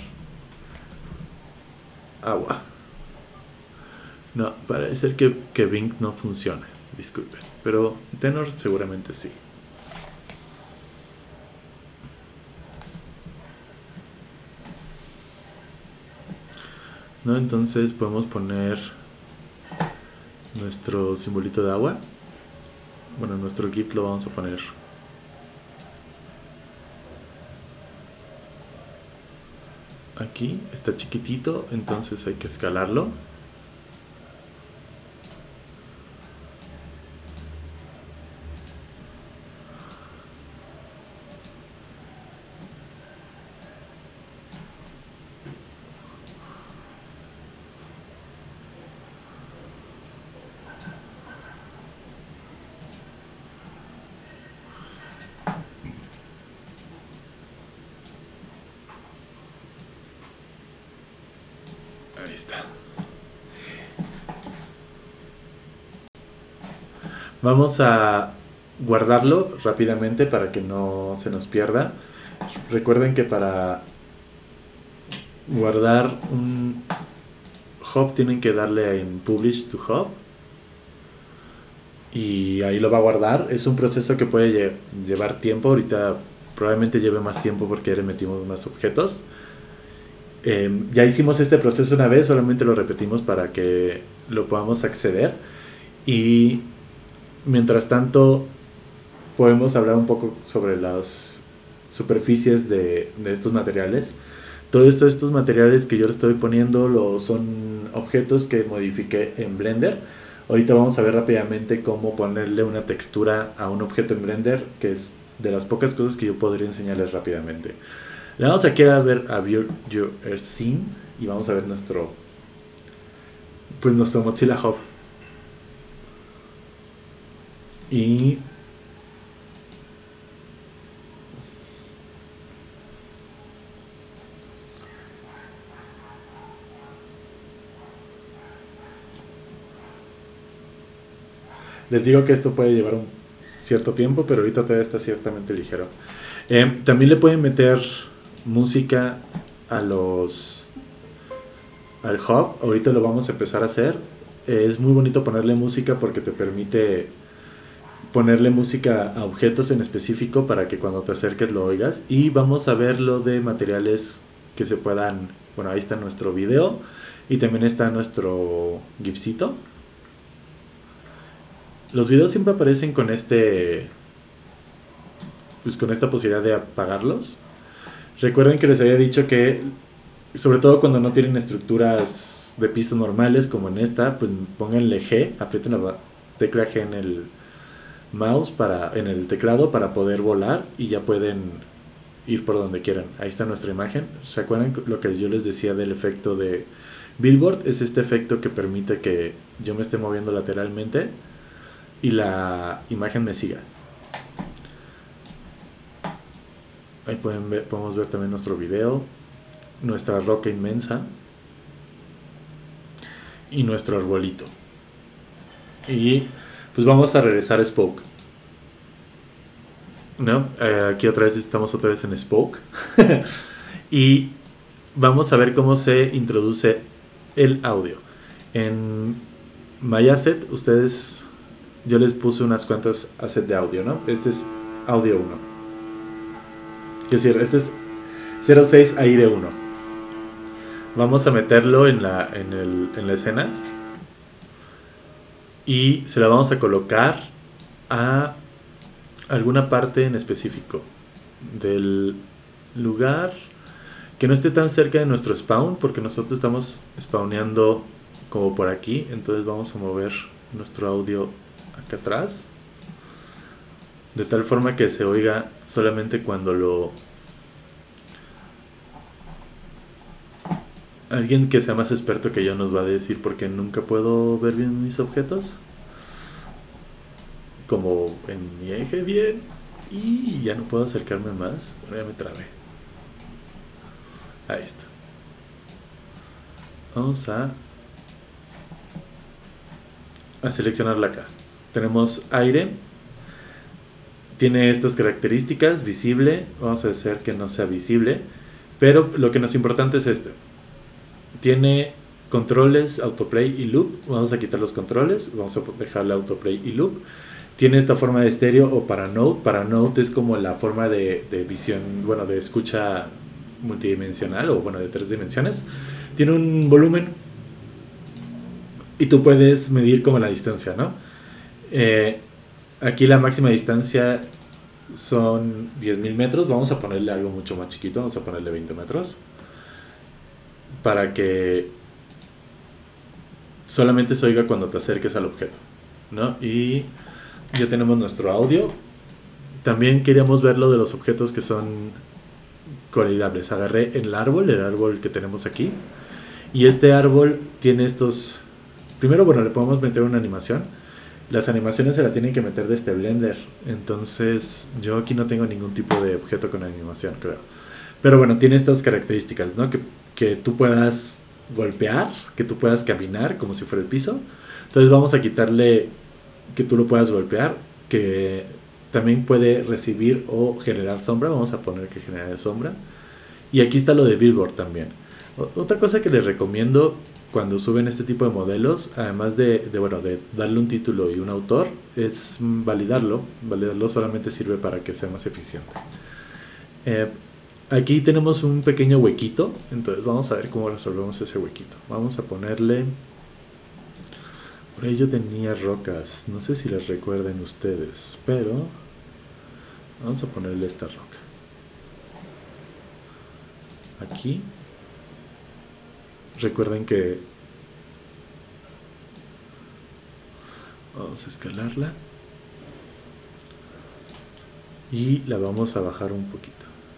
agua. No, parece ser que, que Bing no funciona, disculpen, pero Tenor seguramente sí. No, entonces podemos poner nuestro simbolito de agua. Bueno, nuestro GIF lo vamos a poner aquí, está chiquitito, entonces hay que escalarlo. Ahí está. Vamos a guardarlo rápidamente para que no se nos pierda. Recuerden que para guardar un hub tienen que darle en Publish to Hub. Y ahí lo va a guardar. Es un proceso que puede lle llevar tiempo. Ahorita probablemente lleve más tiempo porque le metimos más objetos. Eh, ya hicimos este proceso una vez, solamente lo repetimos para que lo podamos acceder. Y mientras tanto podemos hablar un poco sobre las superficies de, de estos materiales. Todos esto, estos materiales que yo le estoy poniendo lo, son objetos que modifiqué en Blender. Ahorita vamos a ver rápidamente cómo ponerle una textura a un objeto en Blender, que es de las pocas cosas que yo podría enseñarles rápidamente. Le vamos aquí a ver a View Your Scene y vamos a ver nuestro pues nuestro Mozilla Hub. Y les digo que esto puede llevar un cierto tiempo, pero ahorita todavía está ciertamente ligero. Eh, también le pueden meter música a los al hub. Ahorita lo vamos a empezar a hacer. Eh, es muy bonito ponerle música porque te permite ponerle música a objetos en específico para que cuando te acerques lo oigas. Y vamos a ver lo de materiales que se puedan. Bueno, ahí está nuestro video y también está nuestro gifcito. Los videos siempre aparecen con este pues con esta posibilidad de apagarlos. Recuerden que les había dicho que sobre todo cuando no tienen estructuras de piso normales como en esta, pues pónganle G, aprieten la tecla G en el mouse para en el teclado para poder volar y ya pueden ir por donde quieran. Ahí está nuestra imagen. ¿Se acuerdan lo que yo les decía del efecto de Billboard? Es este efecto que permite que yo me esté moviendo lateralmente y la imagen me siga. Ahí pueden ver, podemos ver también nuestro video, nuestra roca inmensa y nuestro arbolito. Y pues vamos a regresar a Spoke. ¿No? Eh, aquí otra vez estamos otra vez en Spoke. Y vamos a ver cómo se introduce el audio. En MyAsset, ustedes, yo les puse unas cuantas assets de audio, ¿no? Este es audio uno. Es decir, este es cero seis aire uno. Vamos a meterlo en la, en, el, en la escena y se la vamos a colocar a alguna parte en específico del lugar que no esté tan cerca de nuestro spawn, porque nosotros estamos spawneando como por aquí. Entonces vamos a mover nuestro audio acá atrás de tal forma que se oiga solamente cuando lo... Alguien que sea más experto que yo nos va a decir por qué nunca puedo ver bien mis objetos. Como en mi eje bien. Y ya no puedo acercarme más. Bueno, ya me trabé. Ahí está. Vamos a... a seleccionarla acá. Tenemos aire. tiene estas características, visible, vamos a hacer que no sea visible, pero lo que nos es importante es este. Tiene controles, autoplay y loop, vamos a quitar los controles, vamos a dejarle autoplay y loop. Tiene esta forma de estéreo o paranote, paranote es como la forma de, de visión, bueno, de escucha multidimensional o bueno, de tres dimensiones. Tiene un volumen y tú puedes medir como la distancia, ¿no? Eh, aquí la máxima distancia son diez mil metros, vamos a ponerle algo mucho más chiquito, vamos a ponerle veinte metros para que solamente se oiga cuando te acerques al objeto, ¿no? Y ya tenemos nuestro audio. También queríamos ver lo de los objetos que son colidables. Agarré el árbol, el árbol que tenemos aquí, y este árbol tiene estos. Primero, bueno, le podemos meter una animación. Las animaciones se la tienen que meter de este Blender. Entonces, yo aquí no tengo ningún tipo de objeto con animación, creo. Pero bueno, tiene estas características, ¿no? Que, que tú puedas golpear, que tú puedas caminar como si fuera el piso. Entonces vamos a quitarle que tú lo puedas golpear, que también puede recibir o generar sombra. Vamos a poner que genere sombra. Y aquí está lo de Billboard también. O, otra cosa que les recomiendo cuando suben este tipo de modelos, además de, de, bueno, de darle un título y un autor, es validarlo. Validarlo solamente sirve para que sea más eficiente. Eh, aquí tenemos un pequeño huequito, entonces vamos a ver cómo resolvemos ese huequito. Vamos a ponerle... Por ahí yo tenía rocas, no sé si las recuerden ustedes, pero vamos a ponerle esta roca. Aquí. Recuerden que vamos a escalarla y la vamos a bajar un poquito.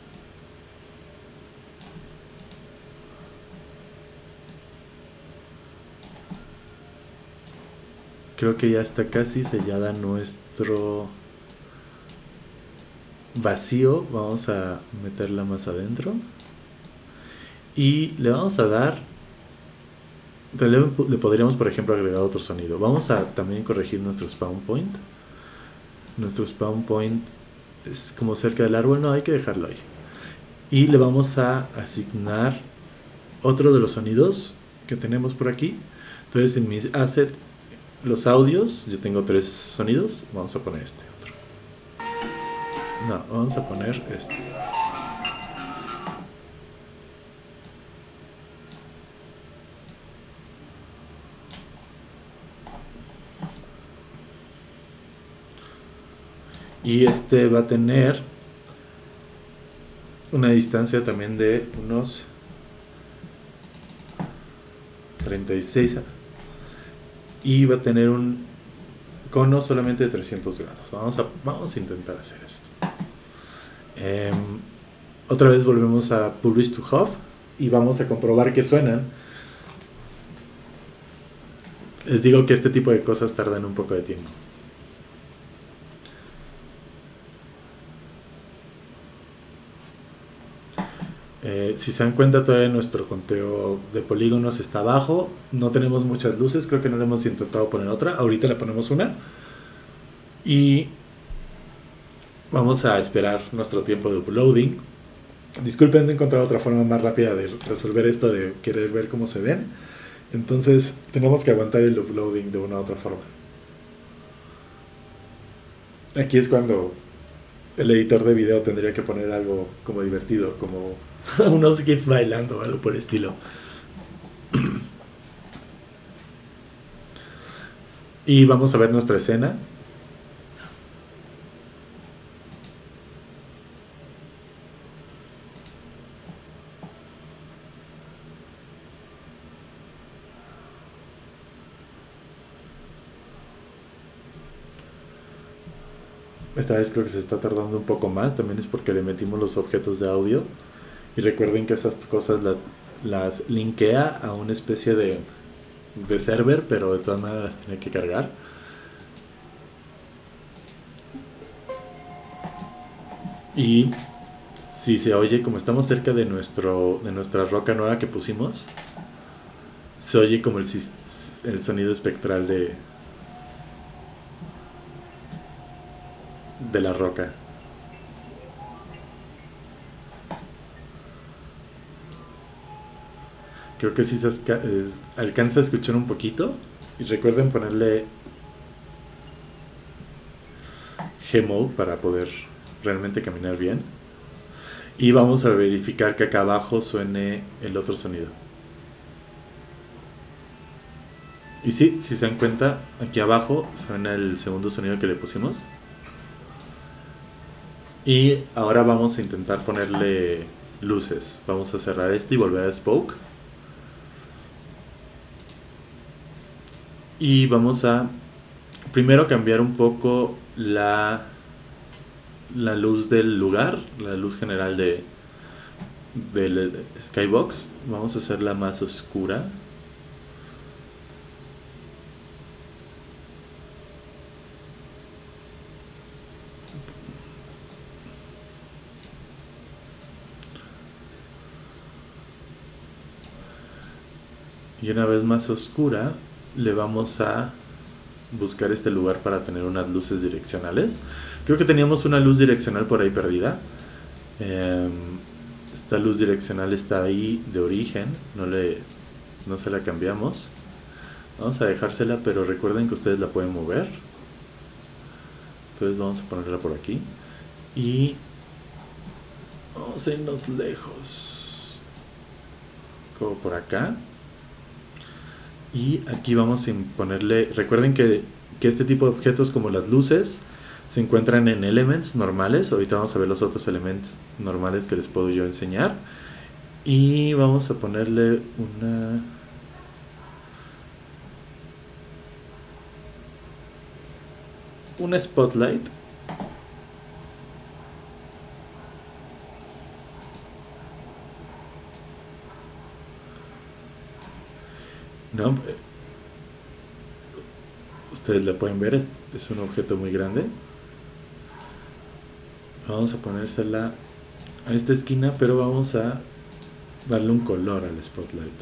Creo que ya está casi sellada nuestro vacío. Vamos a meterla más adentro y le vamos a dar. Le, le podríamos, por ejemplo, agregar otro sonido. Vamos a también corregir nuestro spawn point. Nuestro spawn point es como cerca del árbol. No, hay que dejarlo ahí. Y le vamos a asignar otro de los sonidos que tenemos por aquí. Entonces en mis assets, los audios, yo tengo tres sonidos. Vamos a poner este otro. No, vamos a poner este. Y este va a tener una distancia también de unos treinta y seis. Y va a tener un cono solamente de trescientos grados. Vamos a, vamos a intentar hacer esto. Eh, otra vez volvemos a Publish to Hub y vamos a comprobar que suenan. Les digo que este tipo de cosas tardan un poco de tiempo. Eh, si se dan cuenta, todavía nuestro conteo de polígonos está bajo. No tenemos muchas luces, creo que no le hemos intentado poner otra. Ahorita le ponemos una. Y vamos a esperar nuestro tiempo de uploading. Disculpen, no he encontrado otra forma más rápida de resolver esto de querer ver cómo se ven. Entonces tenemos que aguantar el uploading de una u otra forma. Aquí es cuando el editor de video tendría que poner algo como divertido, como unos GIFs bailando o algo por el estilo. Y vamos a ver nuestra escena. Esta vez creo que se está tardando un poco más. También es porque le metimos los objetos de audio. Y recuerden que esas cosas las, las linkea a una especie de, de server, pero de todas maneras las tiene que cargar. Y si se oye, como estamos cerca de, nuestro, de nuestra roca nueva que pusimos, se oye como el, el sonido espectral de... de la roca. Creo que sí se esca- es- alcanza a escuchar un poquito. Y recuerden ponerle G-Mode para poder realmente caminar bien. Y vamos a verificar que acá abajo suene el otro sonido. Y sí, si se dan cuenta, aquí abajo suena el segundo sonido que le pusimos. Y ahora vamos a intentar ponerle luces. Vamos a cerrar este y volver a Spoke. Y vamos a primero cambiar un poco la, la luz del lugar, la luz general de del Skybox. Vamos a hacerla más oscura. Y una vez más oscura, le vamos a buscar este lugar para tener unas luces direccionales. Creo que teníamos una luz direccional por ahí perdida. Eh, esta luz direccional está ahí de origen, no, le, no se la cambiamos. Vamos a dejársela, pero recuerden que ustedes la pueden mover. Entonces vamos a ponerla por aquí. Y vamos a irnos lejos. Como por acá. Y aquí vamos a ponerle, recuerden que, que este tipo de objetos como las luces se encuentran en elements normales. Ahorita vamos a ver los otros elementos normales que les puedo yo enseñar. Y vamos a ponerle una... una spotlight. No, ustedes la pueden ver, es, es un objeto muy grande. Vamos a ponérsela a esta esquina, pero vamos a darle un color al spotlight.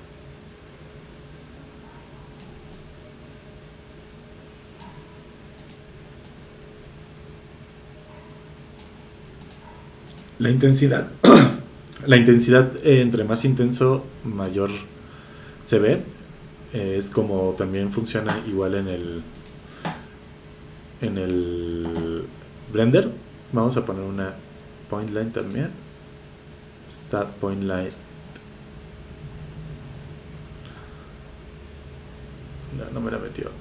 La intensidad, la intensidad eh, entre más intenso, mayor se ve. Eh, es como también funciona igual en el en el Blender. Vamos a poner una point line también. Start point line. No, no me la metió.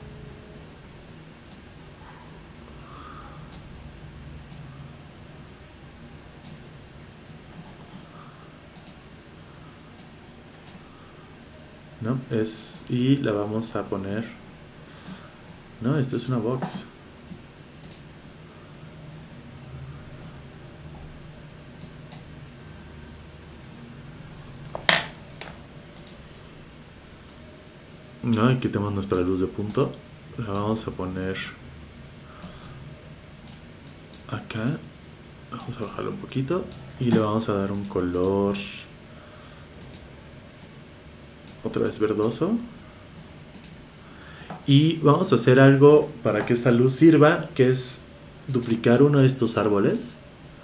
No, es... y la vamos a poner... no, esto es una box. No, aquí tenemos nuestra luz de punto. La vamos a poner acá. Vamos a bajarlo un poquito. Y le vamos a dar un color... otra vez verdoso. Y vamos a hacer algo para que esta luz sirva, que es duplicar uno de estos árboles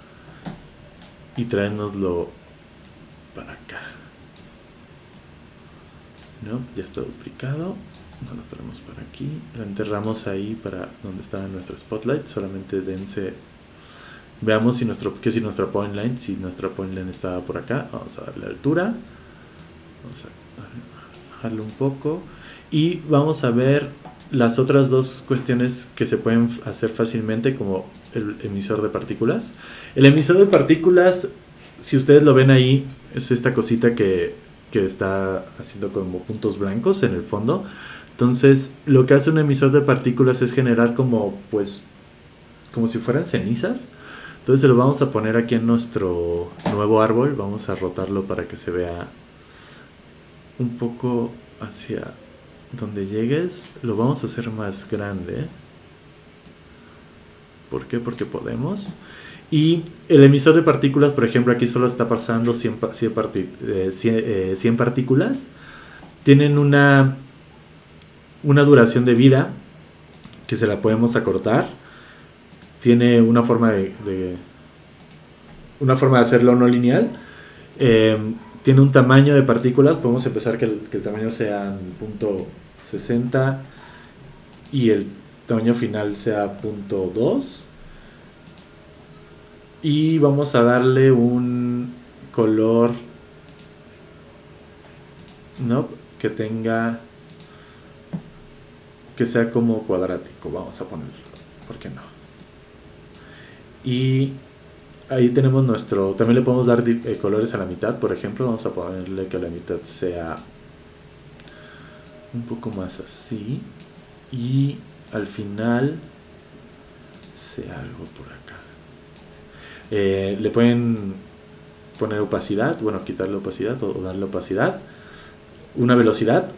y traérnoslo para acá. No, ya está duplicado. No lo traemos para aquí. Lo enterramos ahí para donde estaba nuestro spotlight. Solamente dense. Veamos si nuestro, que si nuestra point line, si nuestra point line estaba por acá. Vamos a darle altura. Vamos a bajarle un poco. Y vamos a ver las otras dos cuestiones que se pueden hacer fácilmente, como el emisor de partículas. El emisor de partículas, si ustedes lo ven ahí, es esta cosita que, que está haciendo como puntos blancos en el fondo. Entonces, lo que hace un emisor de partículas es generar como, pues, como si fueran cenizas. Entonces se lo vamos a poner aquí en nuestro nuevo árbol. Vamos a rotarlo para que se vea un poco hacia donde llegues. Lo vamos a hacer más grande. ¿Por qué? Porque podemos. Y el emisor de partículas, por ejemplo, aquí solo está pasando cien, cien, eh, cien, eh, cien partículas. Tienen una, una duración de vida que se la podemos acortar. tiene una forma de, de una forma de hacerlo no lineal. Eh, tiene un tamaño de partículas. Podemos empezar que el, que el tamaño sea punto sesenta y el tamaño final sea punto dos. Y vamos a darle un color, no, que tenga, que sea como cuadrático. Vamos a ponerlo, ¿por qué no? Y ahí tenemos nuestro, también le podemos dar eh, colores a la mitad. Por ejemplo, vamos a ponerle que la mitad sea un poco más así, y al final sea algo por acá. Eh, le pueden poner opacidad, bueno, quitarle opacidad o darle opacidad, una velocidad,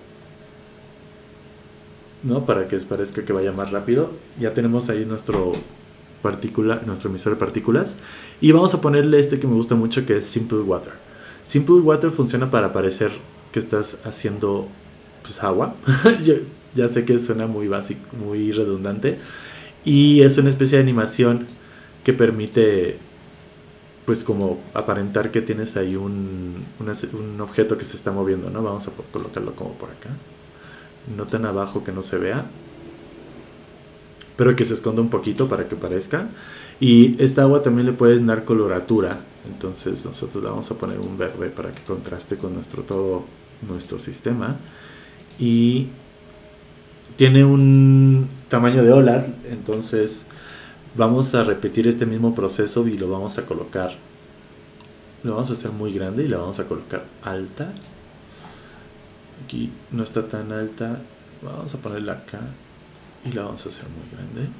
¿no? Para que parezca que vaya más rápido. Ya tenemos ahí nuestro partícula, nuestro emisor de partículas, y vamos a ponerle este que me gusta mucho, que es Simple Water. Simple Water funciona para parecer que estás haciendo, pues, agua. Yo ya sé que suena muy básico, muy redundante, y es una especie de animación que permite, pues, como aparentar que tienes ahí un, una, un objeto que se está moviendo, ¿no? Vamos a colocarlo como por acá, no tan abajo que no se vea, pero que se esconda un poquito para que parezca. Y esta agua también le pueden dar coloratura, entonces nosotros le vamos a poner un verde para que contraste con nuestro todo nuestro sistema. Y tiene un tamaño de olas, entonces vamos a repetir este mismo proceso y lo vamos a colocar, lo vamos a hacer muy grande y la vamos a colocar alta. Aquí no está tan alta, vamos a ponerla acá y la vamos a hacer muy grande.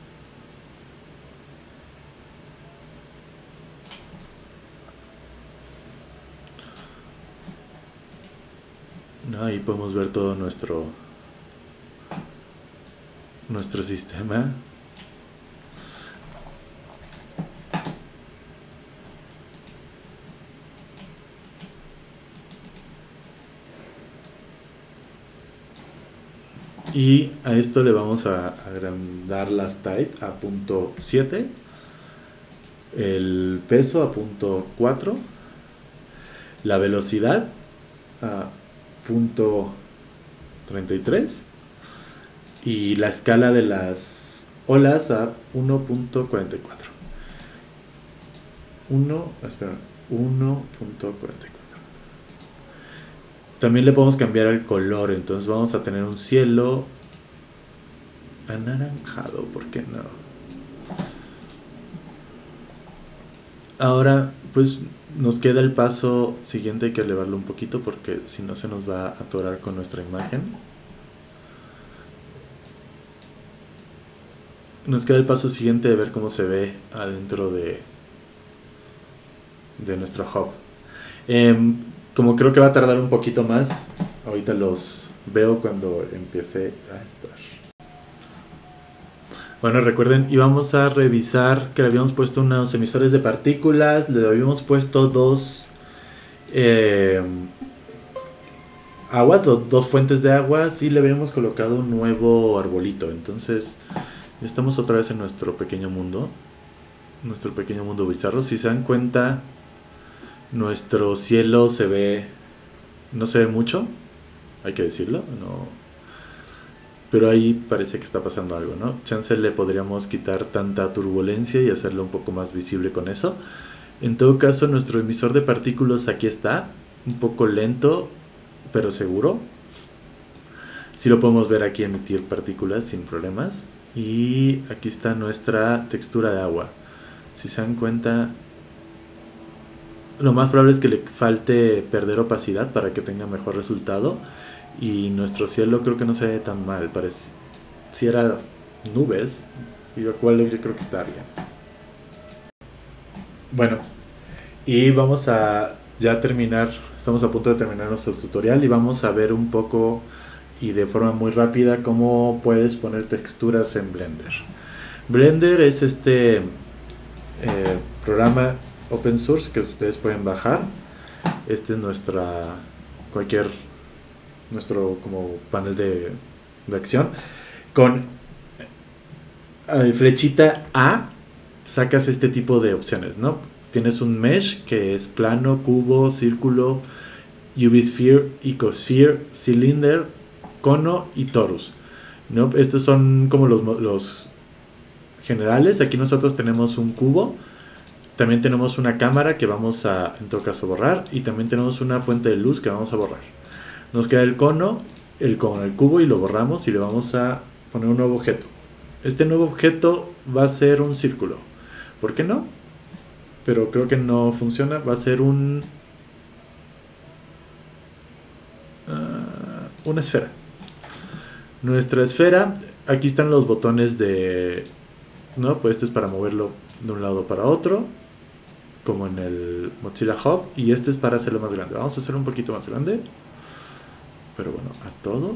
No, ahí podemos ver todo nuestro nuestro sistema. Y a esto le vamos a agrandar las tight a punto siete, el peso a punto cuatro, la velocidad a punto treinta y tres y la escala de las olas a uno punto cuarenta y cuatro. uno, espera, uno punto cuarenta y cuatro. También le podemos cambiar el color, entonces vamos a tener un cielo anaranjado, ¿por qué no? Ahora, pues nos queda el paso siguiente, hay que elevarlo un poquito porque si no se nos va a atorar con nuestra imagen. Nos queda el paso siguiente de ver cómo se ve adentro de, de nuestro hub. Eh, como creo que va a tardar un poquito más, ahorita los veo cuando empiece a estar. Bueno, recuerden, íbamos a revisar que le habíamos puesto unos emisores de partículas, le habíamos puesto dos eh, agua, do, dos fuentes de agua, y le habíamos colocado un nuevo arbolito. Entonces estamos otra vez en nuestro pequeño mundo, nuestro pequeño mundo bizarro. Si se dan cuenta, nuestro cielo se ve, no se ve mucho, hay que decirlo, no, pero ahí parece que está pasando algo, ¿no? Chance le podríamos quitar tanta turbulencia y hacerlo un poco más visible con eso. En todo caso, nuestro emisor de partículas aquí está, un poco lento, pero seguro. Sí lo podemos ver aquí emitir partículas sin problemas. Y aquí está nuestra textura de agua. Si se dan cuenta, lo más probable es que le falte perder opacidad para que tenga mejor resultado. Y nuestro cielo creo que no se ve tan mal. Pareciera nubes, y lo cual yo creo que está bien. Bueno, y vamos a ya terminar. Estamos a punto de terminar nuestro tutorial y vamos a ver un poco y de forma muy rápida cómo puedes poner texturas en Blender. Blender es este eh, programa open source que ustedes pueden bajar. Este es nuestra cualquier nuestro como panel de, de acción con eh, flechita A, sacas este tipo de opciones, ¿no? Tienes un mesh que es plano, cubo, círculo, U V sphere, icosphere, cylinder, cono y torus, ¿no? Estos son como los, los generales. Aquí nosotros tenemos un cubo, también tenemos una cámara que vamos a en todo caso borrar, y también tenemos una fuente de luz que vamos a borrar. Nos queda el cono, el cono, el cubo, y lo borramos y le vamos a poner un nuevo objeto. Este nuevo objeto va a ser un círculo. ¿Por qué no? Pero creo que no funciona. Va a ser un uh, una esfera. Nuestra esfera, aquí están los botones de, ¿no? Pues este es para moverlo de un lado para otro, como en el Mozilla Hub, y este es para hacerlo más grande. Vamos a hacerlo un poquito más grande, pero bueno, a todo.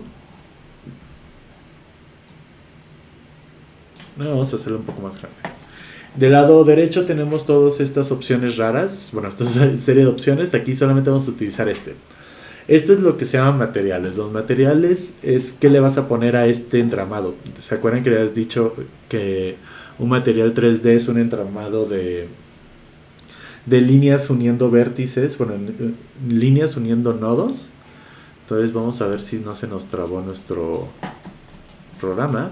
No, vamos a hacerlo un poco más grande. Del lado derecho tenemos todas estas opciones raras. Bueno, esta es una serie de opciones. Aquí solamente vamos a utilizar este. Esto es lo que se llaman materiales. Los materiales es qué le vas a poner a este entramado. ¿Se acuerdan que les has dicho que un material tres D es un entramado de, de líneas uniendo vértices? Bueno, líneas uniendo nodos. Entonces vamos a ver si no se nos trabó nuestro programa.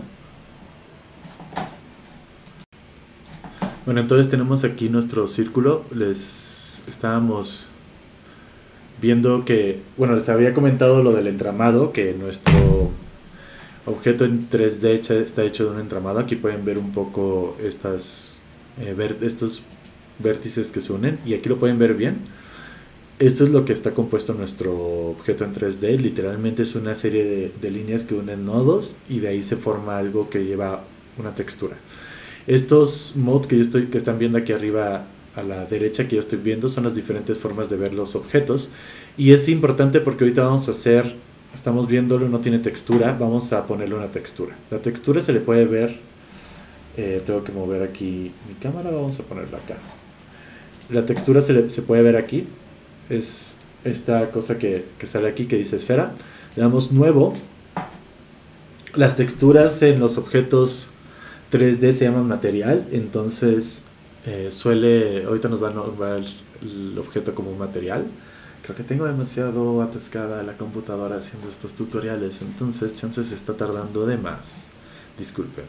Bueno, entonces tenemos aquí nuestro círculo. Les estábamos viendo que, bueno, les había comentado lo del entramado, que nuestro objeto en tres D está hecho de un entramado. Aquí pueden ver un poco estas, eh, ver, estos vértices que se unen, y aquí lo pueden ver bien. Esto es lo que está compuesto nuestro objeto en tres D. Literalmente es una serie de, de líneas que unen nodos, y de ahí se forma algo que lleva una textura. Estos mods que yo estoy, que están viendo aquí arriba a la derecha, que yo estoy viendo, son las diferentes formas de ver los objetos. Y es importante porque ahorita vamos a hacer, estamos viéndolo, no tiene textura, vamos a ponerle una textura. La textura se le puede ver, eh, tengo que mover aquí mi cámara, vamos a ponerla acá. La textura se, le, se puede ver aquí, es esta cosa que, que sale aquí que dice esfera. Le damos nuevo. Las texturas en los objetos tres D se llaman material, entonces eh, suele, ahorita nos va a nombrar el, el objeto como un material. Creo que tengo demasiado atascada la computadora haciendo estos tutoriales, entonces chances se está tardando de más, disculpen.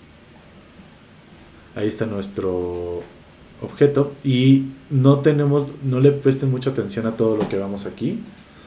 Ahí está nuestro objeto, y no tenemos, no le presten mucha atención a todo lo que vamos aquí.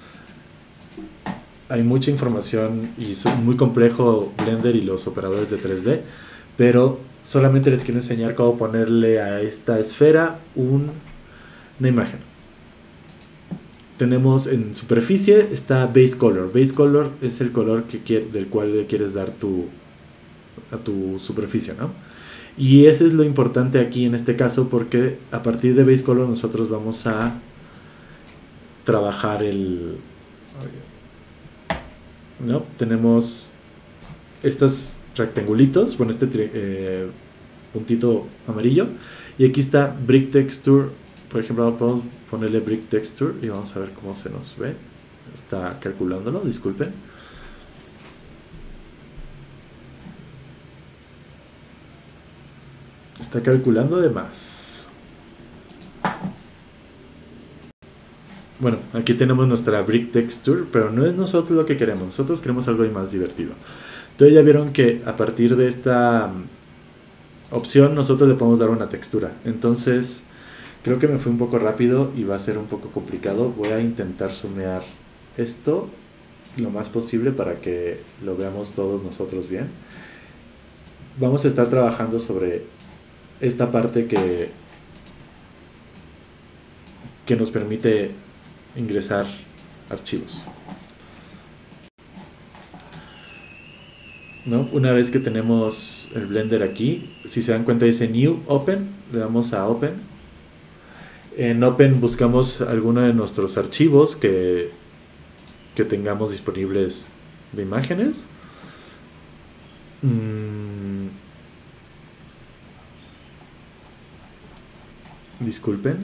Hay mucha información y es muy complejo Blender y los operadores de tres D. Pero solamente les quiero enseñar cómo ponerle a esta esfera un, una imagen. Tenemos en superficie, está base color. Base color es el color que quiere, del cual le quieres dar tu, a tu superficie, ¿no? Y eso es lo importante aquí en este caso, porque a partir de base color nosotros vamos a trabajar el, ¿no? Tenemos estas rectangulitos, bueno, este eh, puntito amarillo, y aquí está Brick Texture. Por ejemplo, podemos ponerle Brick Texture y vamos a ver cómo se nos ve. Está calculándolo, disculpen. Está calculando de más. Bueno, aquí tenemos nuestra Brick Texture, pero no es nosotros lo que queremos. Nosotros queremos algo más divertido. Entonces ya vieron que a partir de esta opción nosotros le podemos dar una textura. Entonces creo que me fui un poco rápido y va a ser un poco complicado. Voy a intentar zoomear esto lo más posible para que lo veamos todos nosotros bien. Vamos a estar trabajando sobre esta parte que, que nos permite ingresar archivos. ¿No? Una vez que tenemos el Blender aquí, si se dan cuenta dice New, Open, le damos a Open. En Open buscamos alguno de nuestros archivos que, que tengamos disponibles de imágenes. Mm. Disculpen.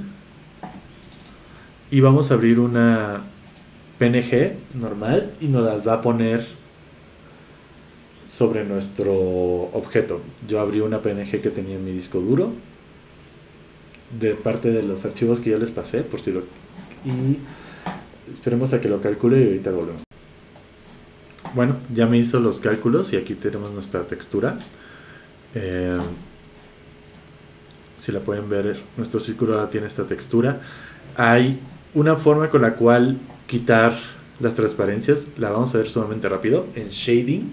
Y vamos a abrir una P N G normal y nos las va a poner sobre nuestro objeto. Yo abrí una P N G que tenía en mi disco duro de parte de los archivos que ya les pasé, por si lo... y esperemos a que lo calcule y ahorita volvemos. Bueno, ya me hizo los cálculos y aquí tenemos nuestra textura. Eh, si la pueden ver, nuestro círculo ahora tiene esta textura. Hay una forma con la cual quitar las transparencias, la vamos a ver sumamente rápido en shading.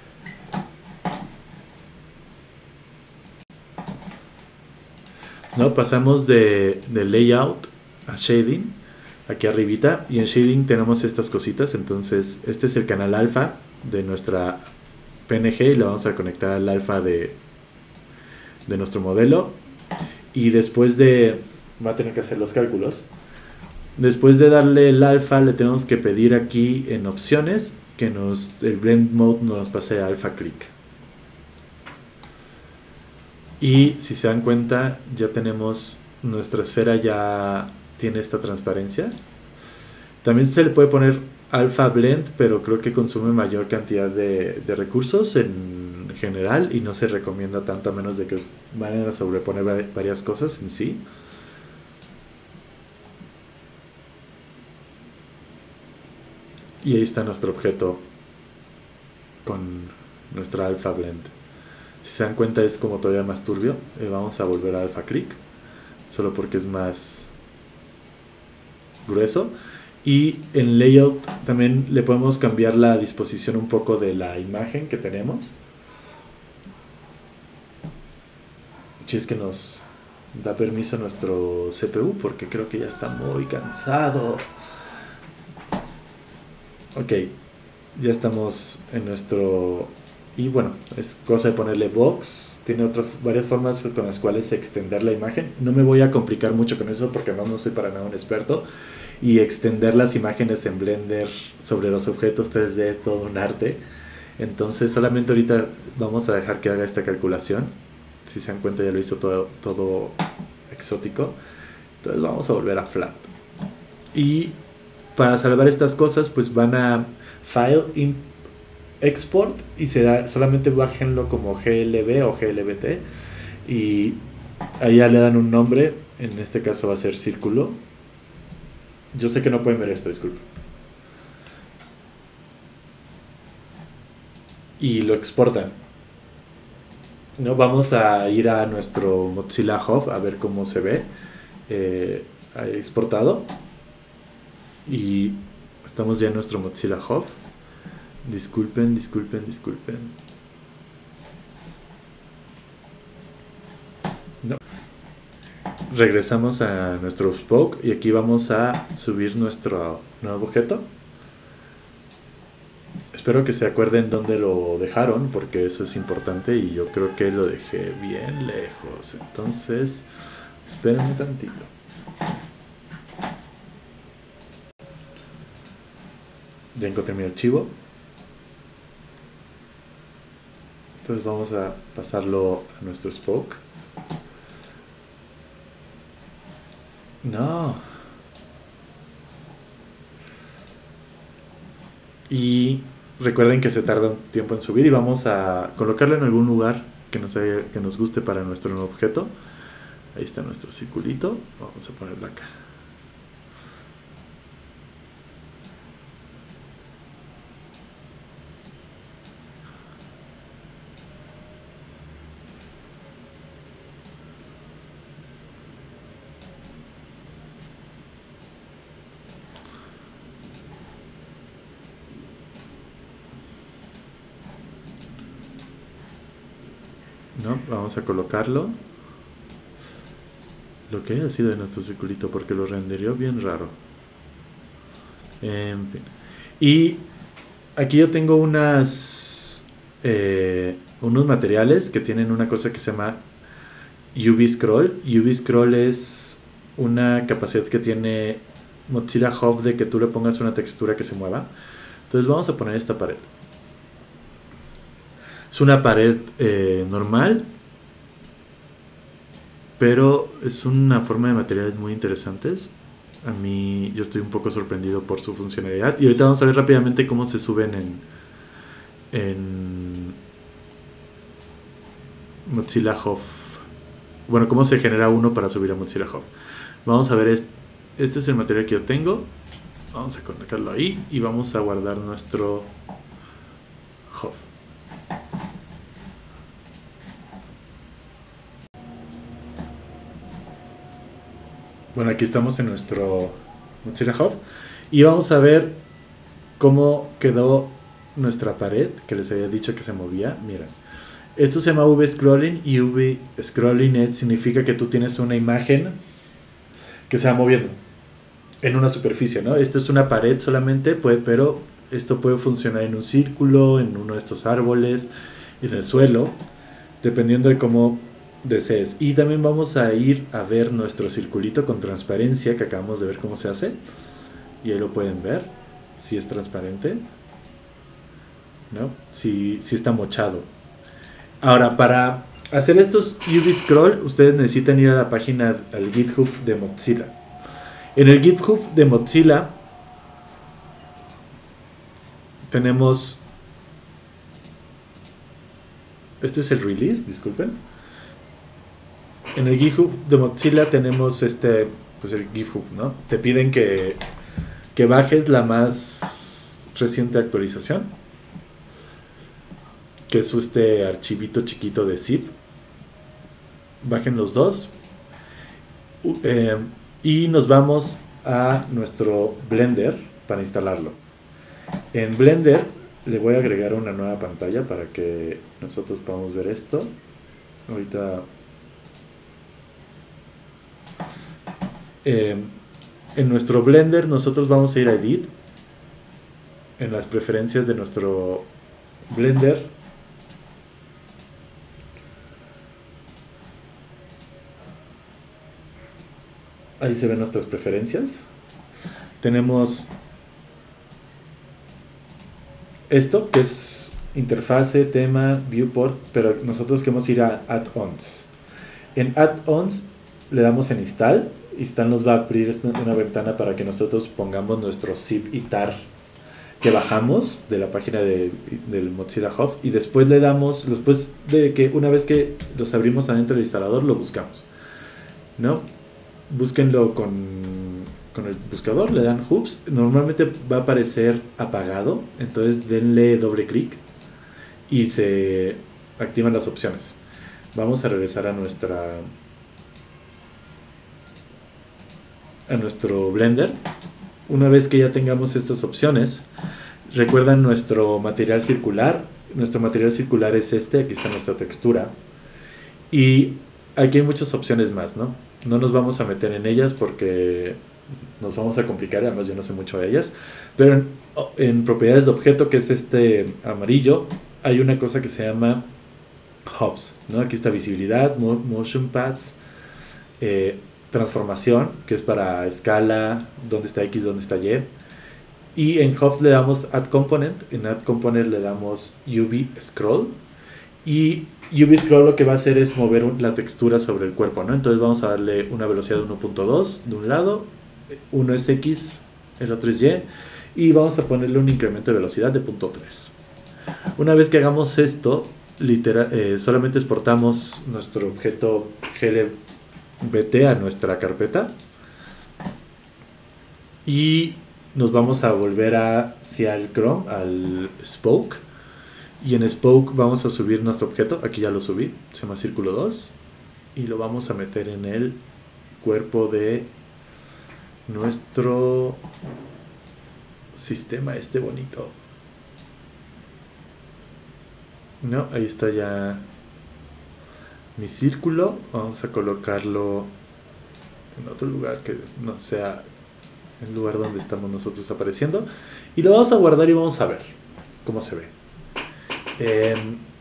¿No? Pasamos de, de layout a shading, aquí arribita, y en shading tenemos estas cositas. Entonces este es el canal alfa de nuestra P N G y la vamos a conectar al alfa de, de nuestro modelo, y después de, va a tener que hacer los cálculos, después de darle el alfa le tenemos que pedir aquí en opciones que nos, el blend mode nos pase a alpha click. Y si se dan cuenta, ya tenemos nuestra esfera, ya tiene esta transparencia. También se le puede poner alpha blend, pero creo que consume mayor cantidad de, de recursos en general y no se recomienda tanto, a menos de que vayan a sobreponer varias cosas en sí. Y ahí está nuestro objeto con nuestra alpha blend. Si se dan cuenta, es como todavía más turbio. Eh, vamos a volver a alpha click, solo porque es más grueso. Y en layout también le podemos cambiar la disposición un poco de la imagen que tenemos, si es que nos da permiso nuestro C P U, porque creo que ya está muy cansado. Ok, ya estamos en nuestro... Y bueno, es cosa de ponerle box. Tiene otras, varias formas con las cuales extender la imagen. No me voy a complicar mucho con eso porque no, no soy para nada un experto. Y extender las imágenes en Blender sobre los objetos tres D, todo un arte. Entonces solamente ahorita vamos a dejar que haga esta calculación. Si se dan cuenta, ya lo hizo todo, todo exótico. Entonces vamos a volver a flat. Y para salvar estas cosas, pues van a File, in, Export, y se da, solamente bájenlo como G L B o G L B T. Y allá le dan un nombre. En este caso va a ser círculo. Yo sé que no pueden ver esto, disculpen. Y lo exportan. No, vamos a ir a nuestro Mozilla Hub a ver cómo se ve eh, exportado. Y estamos ya en nuestro Mozilla Hub. Disculpen, disculpen, disculpen. No. Regresamos a nuestro Spoke y aquí vamos a subir nuestro nuevo objeto. Espero que se acuerden dónde lo dejaron, porque eso es importante y yo creo que lo dejé bien lejos. Entonces, espérenme tantito. Ya encontré mi archivo. Entonces vamos a pasarlo a nuestro Spoke. No. Y recuerden que se tarda un tiempo en subir y vamos a colocarlo en algún lugar que nos, haya, que nos guste para nuestro nuevo objeto. Ahí está nuestro circulito. Vamos a ponerlo acá. No, vamos a colocarlo. Lo que haya sido de nuestro circulito, porque lo renderió bien raro. En fin. Y aquí yo tengo unas eh, unos materiales que tienen una cosa que se llama U V Scroll. U V Scroll es una capacidad que tiene Mozilla Hub de que tú le pongas una textura que se mueva. Entonces vamos a poner esta pared. Es una pared eh, normal, pero es una forma de materiales muy interesantes. A mí, yo estoy un poco sorprendido por su funcionalidad. Y ahorita vamos a ver rápidamente cómo se suben en, en Mozilla Hub. Bueno, cómo se genera uno para subir a Mozilla Hub. Vamos a ver, este, este es el material que yo tengo. Vamos a colocarlo ahí y vamos a guardar nuestro Hub. Bueno, aquí estamos en nuestro Mozilla Hub y vamos a ver cómo quedó nuestra pared, que les había dicho que se movía. Miren, esto se llama V-Scrolling, y V-Scrolling significa que tú tienes una imagen que se va moviendo en una superficie, ¿no? Esto es una pared solamente, puede, pero esto puede funcionar en un círculo, en uno de estos árboles, en el suelo, dependiendo de cómo desees. Y también vamos a ir a ver nuestro circulito con transparencia, que acabamos de ver cómo se hace, y ahí lo pueden ver, si es transparente, ¿no? Si, si está mochado. Ahora, para hacer estos U V Scroll, ustedes necesitan ir a la página, al GitHub de Mozilla. En el GitHub de Mozilla tenemos, este es el release, disculpen. En el GitHub de Mozilla tenemos este, pues el GitHub, ¿no? Te piden que, que bajes la más reciente actualización, que es este archivito chiquito de zip. Bajen los dos. Uh, eh, y nos vamos a nuestro Blender para instalarlo. En Blender le voy a agregar una nueva pantalla para que nosotros podamos ver esto. Ahorita eh, en nuestro Blender nosotros vamos a ir a Edit, en las preferencias de nuestro Blender. Ahí se ven nuestras preferencias. Tenemos esto, que es interfase, tema, viewport, pero nosotros queremos ir a add-ons. En add-ons le damos en install. Install nos va a abrir una ventana para que nosotros pongamos nuestro zip y tar que bajamos de la página de, del Mozilla Hub, y después le damos, después de que una vez que los abrimos adentro del instalador, lo buscamos, ¿no? Búsquenlo con, con el buscador, le dan hubs, normalmente va a aparecer apagado, entonces denle doble clic y se activan las opciones. Vamos a regresar a nuestra a nuestro Blender. Una vez que ya tengamos estas opciones, recuerdan nuestro material circular. Nuestro material circular es este, aquí está nuestra textura, y aquí hay muchas opciones más, ¿no? No nos vamos a meter en ellas porque nos vamos a complicar, además yo no sé mucho de ellas. Pero en, en propiedades de objeto, que es este amarillo, hay una cosa que se llama hubs, ¿no? Aquí está visibilidad, mo motion paths, eh, transformación, que es para escala, dónde está X, dónde está Y. Y en hubs le damos add component, en add component le damos U V scroll, y U V Scroll lo que va a hacer es mover un, la textura sobre el cuerpo, ¿no? Entonces vamos a darle una velocidad de uno punto dos de un lado, uno es X, el otro es Y, y vamos a ponerle un incremento de velocidad de punto tres. Una vez que hagamos esto, literal, eh, solamente exportamos nuestro objeto G L B T a nuestra carpeta y nos vamos a volver hacia el Chrome, al Spoke. Y en Spoke vamos a subir nuestro objeto, aquí ya lo subí, se llama Círculo dos, y lo vamos a meter en el cuerpo de nuestro sistema este bonito. No, ahí está ya mi círculo. Vamos a colocarlo en otro lugar que no sea el lugar donde estamos nosotros apareciendo, y lo vamos a guardar y vamos a ver cómo se ve. Eh,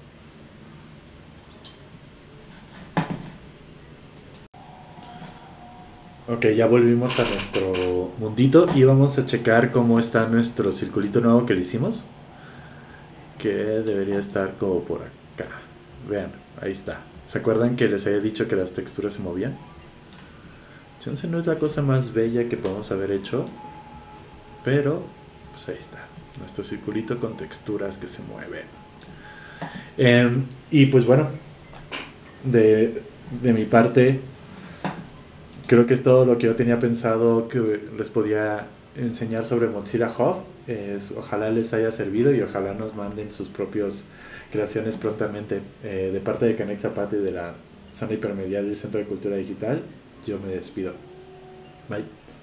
ok, ya volvimos a nuestro mundito y vamos a checar cómo está nuestro circulito nuevo que le hicimos, que debería estar como por acá. Vean, ahí está. ¿Se acuerdan que les había dicho que las texturas se movían? Entonces no es la cosa más bella que podemos haber hecho, pero pues ahí está nuestro circulito con texturas que se mueven. Eh, y pues bueno, de, de mi parte, creo que es todo lo que yo tenía pensado que les podía enseñar sobre Mozilla Hub. Es, ojalá les haya servido y ojalá nos manden sus propias creaciones prontamente. Eh, de parte de Canex Zapata y de la zona hipermedia del Centro de Cultura Digital, yo me despido. Bye.